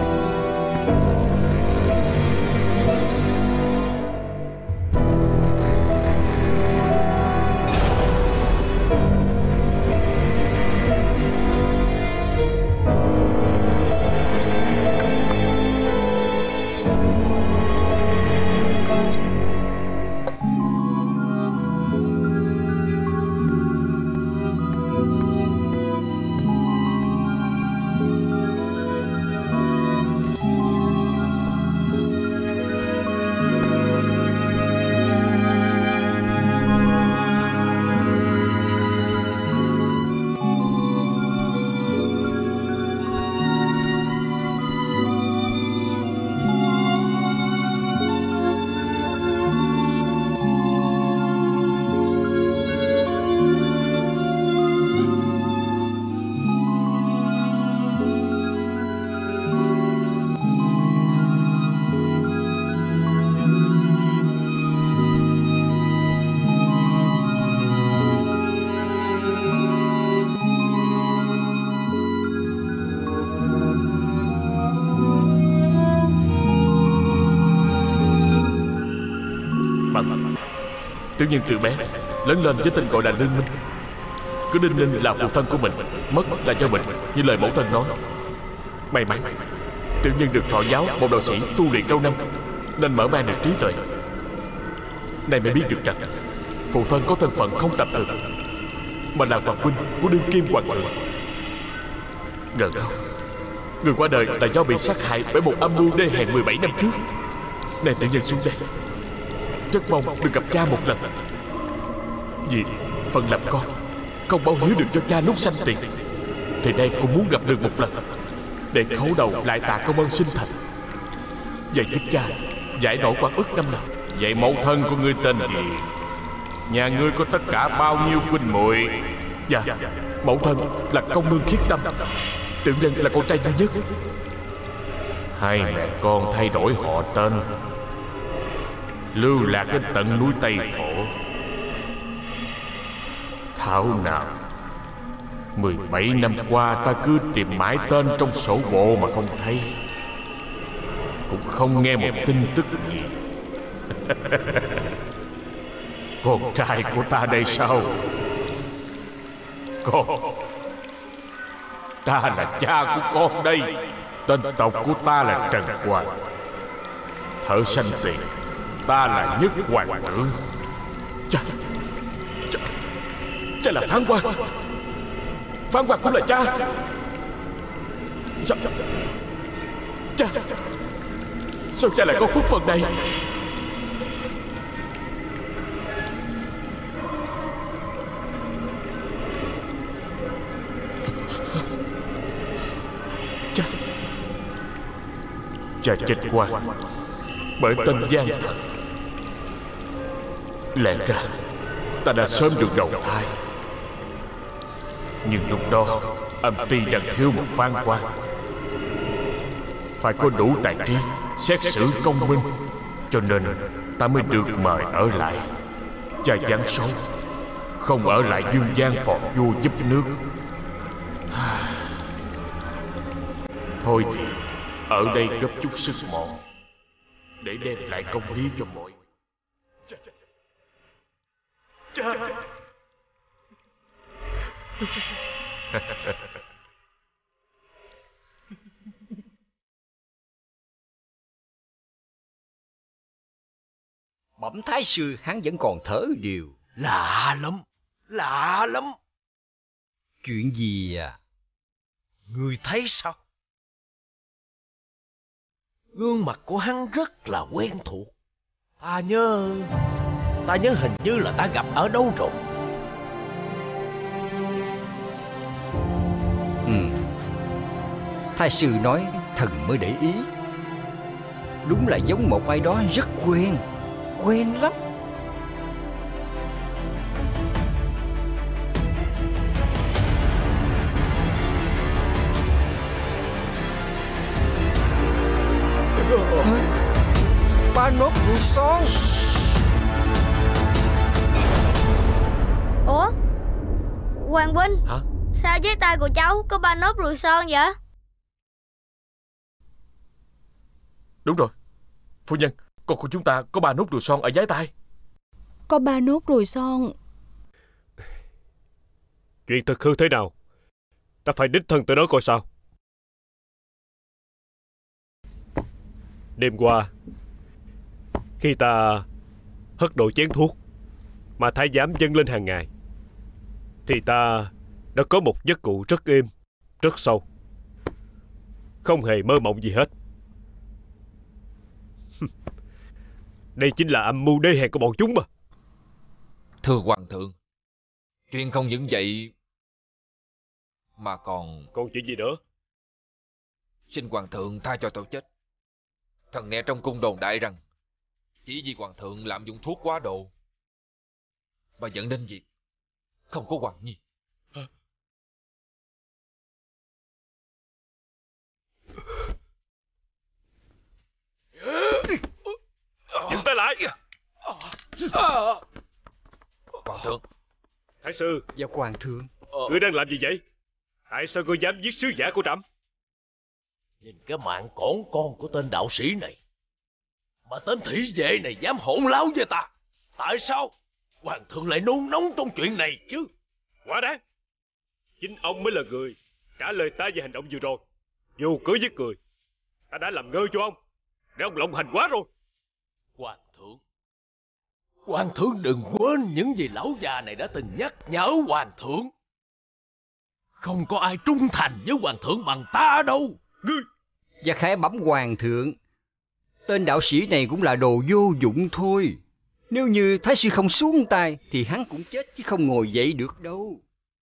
Tiểu nhân từ bé lớn lên với tên gọi là Lương Minh. Cứ đinh ninh là phụ thân của mình, mất là do mình, như lời mẫu thân nói. May mắn tiểu nhân được thọ giáo một đạo sĩ tu luyện lâu năm, nên mở mang được trí tuệ. Nay mới biết được rằng phụ thân có thân phận không tầm thường, mà là hoàng huynh của đương kim hoàng thượng. Ngờ đâu người qua đời là do bị sát hại bởi một âm mưu đê hèn mười bảy năm trước. Nay tiểu nhân xuống đây rất mong được gặp cha một lần, vì phần làm con không báo hiếu được cho cha lúc sanh tiền, thì nay cũng muốn gặp được một lần để khấu đầu lại tạ công ơn sinh thành và giúp cha giải nỗi oan ức năm nào. Vậy mẫu thân của ngươi tên gì? Nhà ngươi có tất cả bao nhiêu huynh muội? Dạ, mẫu thân là Công Nương Khiết Tâm, tiểu nhân là con trai duy nhất. Hai mẹ con thay đổi họ tên, lưu lạc đến tận núi Tây Phổ. Thảo nào mười bảy năm qua ta cứ tìm mãi tên trong sổ bộ mà không thấy, cũng không nghe một tin tức gì. Con trai của ta đây sao? Con, ta là cha của con đây. Tên tộc của ta là Trần Hoàng. Thợ sanh tiền, ta là Nhất Hoàng tử. Cha, cha, cha là Phán Quan. Phán Quan cũng là cha. Sao, cha, sao cha lại có phúc phần này? Cha, cha chết quan bởi tên gian thần. Lẽ ra ta đã sớm được đầu thai, nhưng lúc đó âm ty đang thiếu một phán quan. phải có đủ tài trí xét xử công minh, cho nên ta mới được mời ở lại và giáng số, không ở lại dương gian phò vua giúp nước. Thôi thì ở đây gấp chút sức mọn để đem lại công lý cho mọi người. Bẩm thái sư, hắn vẫn còn thở điều. Lạ lắm, lạ lắm. Chuyện gì à? Ngươi thấy sao? Gương mặt của hắn rất là quen thuộc. Ta nhớ... Ta nhớ hình như là ta gặp ở đâu rồi. Ừ. Thái sư nói thần mới để ý. Đúng là giống một ai đó rất quen. Quen lắm. Ba nốt ruồi son. Ủa, Hoàng huynh, hả? Sao dưới tay của cháu có ba nốt ruồi son vậy? Đúng rồi, phu nhân, con của chúng ta có ba nốt ruồi son ở giái tay. Có ba nốt ruồi son. Chuyện thực hư thế nào? Ta phải đích thân tới đó coi sao. Đêm qua, khi ta hất đổ chén thuốc mà thái giám dâng lên hàng ngày, thì ta đã có một giấc ngủ rất êm, rất sâu, không hề mơ mộng gì hết. Đây chính là âm mưu đê hèn của bọn chúng mà. Thưa hoàng thượng, chuyện không những vậy mà còn... Còn chuyện gì nữa? Xin hoàng thượng tha cho tôi chết. Thần nghe trong cung đồn đại rằng chỉ vì hoàng thượng lạm dụng thuốc quá độ mà dẫn đến việc không có hoàng nhi. Dừng tay lại. Hoàng thượng. Thái sư. Dạ hoàng thượng. Ngươi đang làm gì vậy? Tại sao ngươi dám giết sứ giả của trẫm? Nhìn cái mạng cỏn con của tên đạo sĩ này, mà tên thị vệ này dám hỗn láo với ta. Tại sao hoàng thượng lại nôn nóng trong chuyện này chứ? Quá đáng. Chính ông mới là người trả lời ta về hành động vừa rồi. Dù cưới giết người, ta đã làm ngơ cho ông, để ông lộng hành quá rồi. Hoàng thượng, hoàng thượng đừng quên những gì lão già này đã từng nhắc nhở hoàng thượng. Không có ai trung thành với hoàng thượng bằng ta đâu. Ngươi. Dạ khải bẩm hoàng thượng, tên đạo sĩ này cũng là đồ vô dụng thôi. Nếu như thái sư không xuống tay thì hắn cũng chết chứ không ngồi dậy được đâu.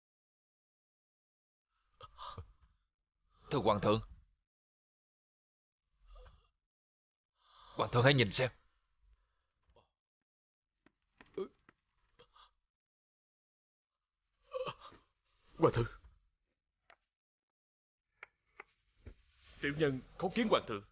Thưa hoàng thượng, hoàng thượng hãy nhìn xem. Hoàng thượng, tiểu nhân khấu kiến hoàng thượng.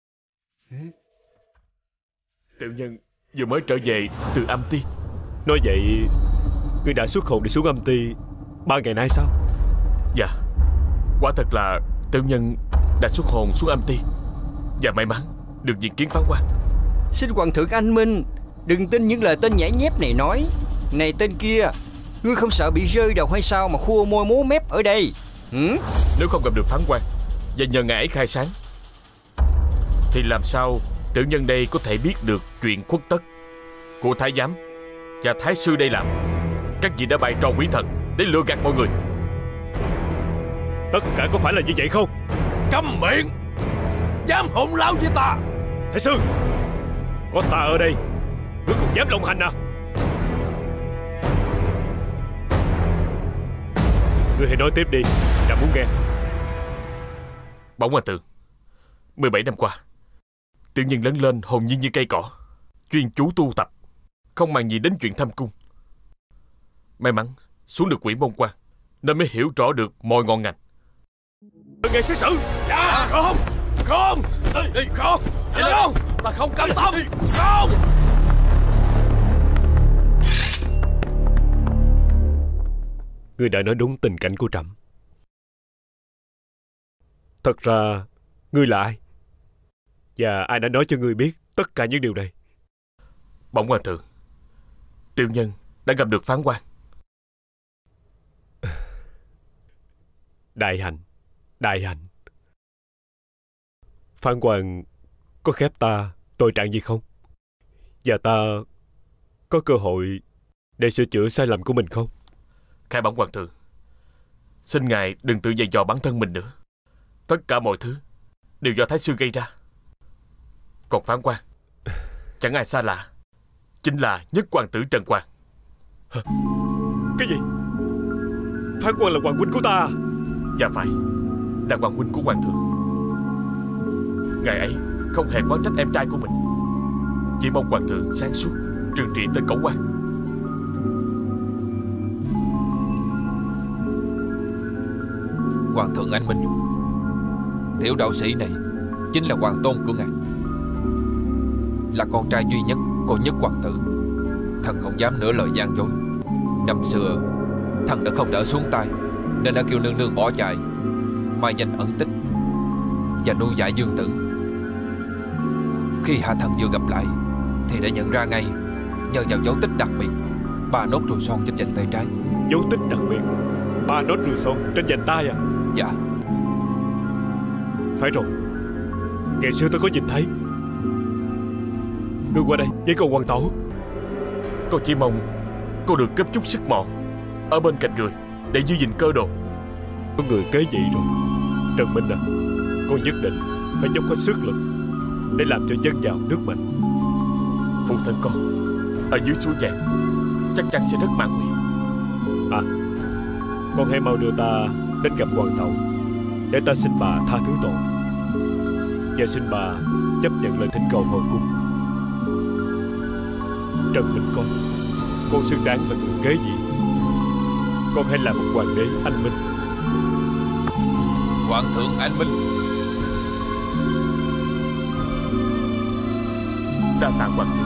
Tiểu nhân vừa mới trở về từ âm ti. Nói vậy, ngươi đã xuất hồn đi xuống âm ti ba ngày nay sao? Dạ, quả thật là tiểu nhân đã xuất hồn xuống âm ti và may mắn được diện kiến phán quan. Xin hoàng thượng anh minh, đừng tin những lời tên nhãi nhép này nói. Này tên kia, ngươi không sợ bị rơi đầu hay sao mà khua môi múa mép ở đây? Hử? Nếu không gặp được phán quan và nhờ ngài ấy khai sáng, thì làm sao tiểu nhân đây có thể biết được chuyện khuất tất của thái giám và thái sư đây làm? Các vị đã bày trò quỷ thần để lừa gạt mọi người. Tất cả có phải là như vậy không? Câm miệng! Dám hỗn láo với ta! Thái sư, có ta ở đây, ngươi còn dám lộng hành à? Ngươi hãy nói tiếp đi, ta muốn nghe. Bẩm hoàng thượng, mười bảy năm qua, tiểu nhân lớn lên hồn nhiên như cây cỏ, chuyên chú tu tập, không màng gì đến chuyện thăm cung. May mắn xuống được Quỷ Môn Quan nên mới hiểu rõ được mọi ngọn ngành. Nghe xét xử. Dạ không. Không. Không. Không. Ta không cam tâm. Không. Ngươi đã nói đúng tình cảnh của trẫm. Thật ra, ngươi là ai? Và ai đã nói cho ngươi biết tất cả những điều này? Bẩm hoàng thượng, tiểu nhân đã gặp được phán quan. Đại hạnh, đại hạnh. Phán quan có khép ta tội trạng gì không? Và ta có cơ hội để sửa chữa sai lầm của mình không? Khai bẩm hoàng thượng, xin ngài đừng tự dày dò bản thân mình nữa. Tất cả mọi thứ đều do Thái sư gây ra. Còn phán quan, chẳng ai xa lạ, chính là nhất hoàng tử Trần Quang. Cái gì? Phán quan là hoàng huynh của ta? Dạ phải, là hoàng huynh của hoàng thượng. Ngài ấy không hề oán trách em trai của mình, chỉ mong hoàng thượng sáng suốt trừng trị tên cẩu quan. Hoàng thượng anh minh, tiểu đạo sĩ này chính là hoàng tôn của ngài, là con trai duy nhất của nhất hoàng tử. Thần không dám nửa lời gian dối. Năm xưa thần đã không đỡ xuống tay, nên đã kêu nương nương bỏ chạy, mai danh ẩn tích và nuôi dạy Dương Tử. Khi hạ thần vừa gặp lại thì đã nhận ra ngay, nhờ vào dấu tích đặc biệt ba nốt ruồi son trên vành tay trái. Dấu tích đặc biệt ba nốt ruồi son trên vành tay à? Dạ. Phải rồi, ngày xưa tôi có nhìn thấy. Ngươi qua đây với con hoàng tổ. Con chỉ mong cô được cấp chút sức mọn ở bên cạnh người để giữ gìn cơ đồ. Có người kế vị rồi. Trần Minh à, con nhất định phải dốc hết sức lực để làm cho dân giàu nước mạnh. Phụ thân con ở dưới suối vàng chắc chắn sẽ rất mãn nguyện. À, con hãy mau đưa ta đến gặp hoàng tẩu để ta xin bà tha thứ tội, và xin bà chấp nhận lời thỉnh cầu hồi cung. Trần Minh con, con xứng đáng là người kế vị. Con hãy là một hoàng đế anh minh. Hoàng thượng anh minh. Đa tạ hoàng thượng.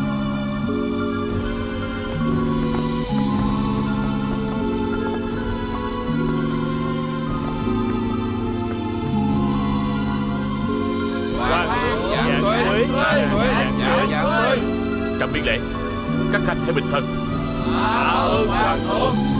Hoàng thượng dạ tuế, dạ tuế, dạ dạ tuế. Trẫm biết lễ, các khanh hãy bình thân. Tạ ơn hoàng thượng.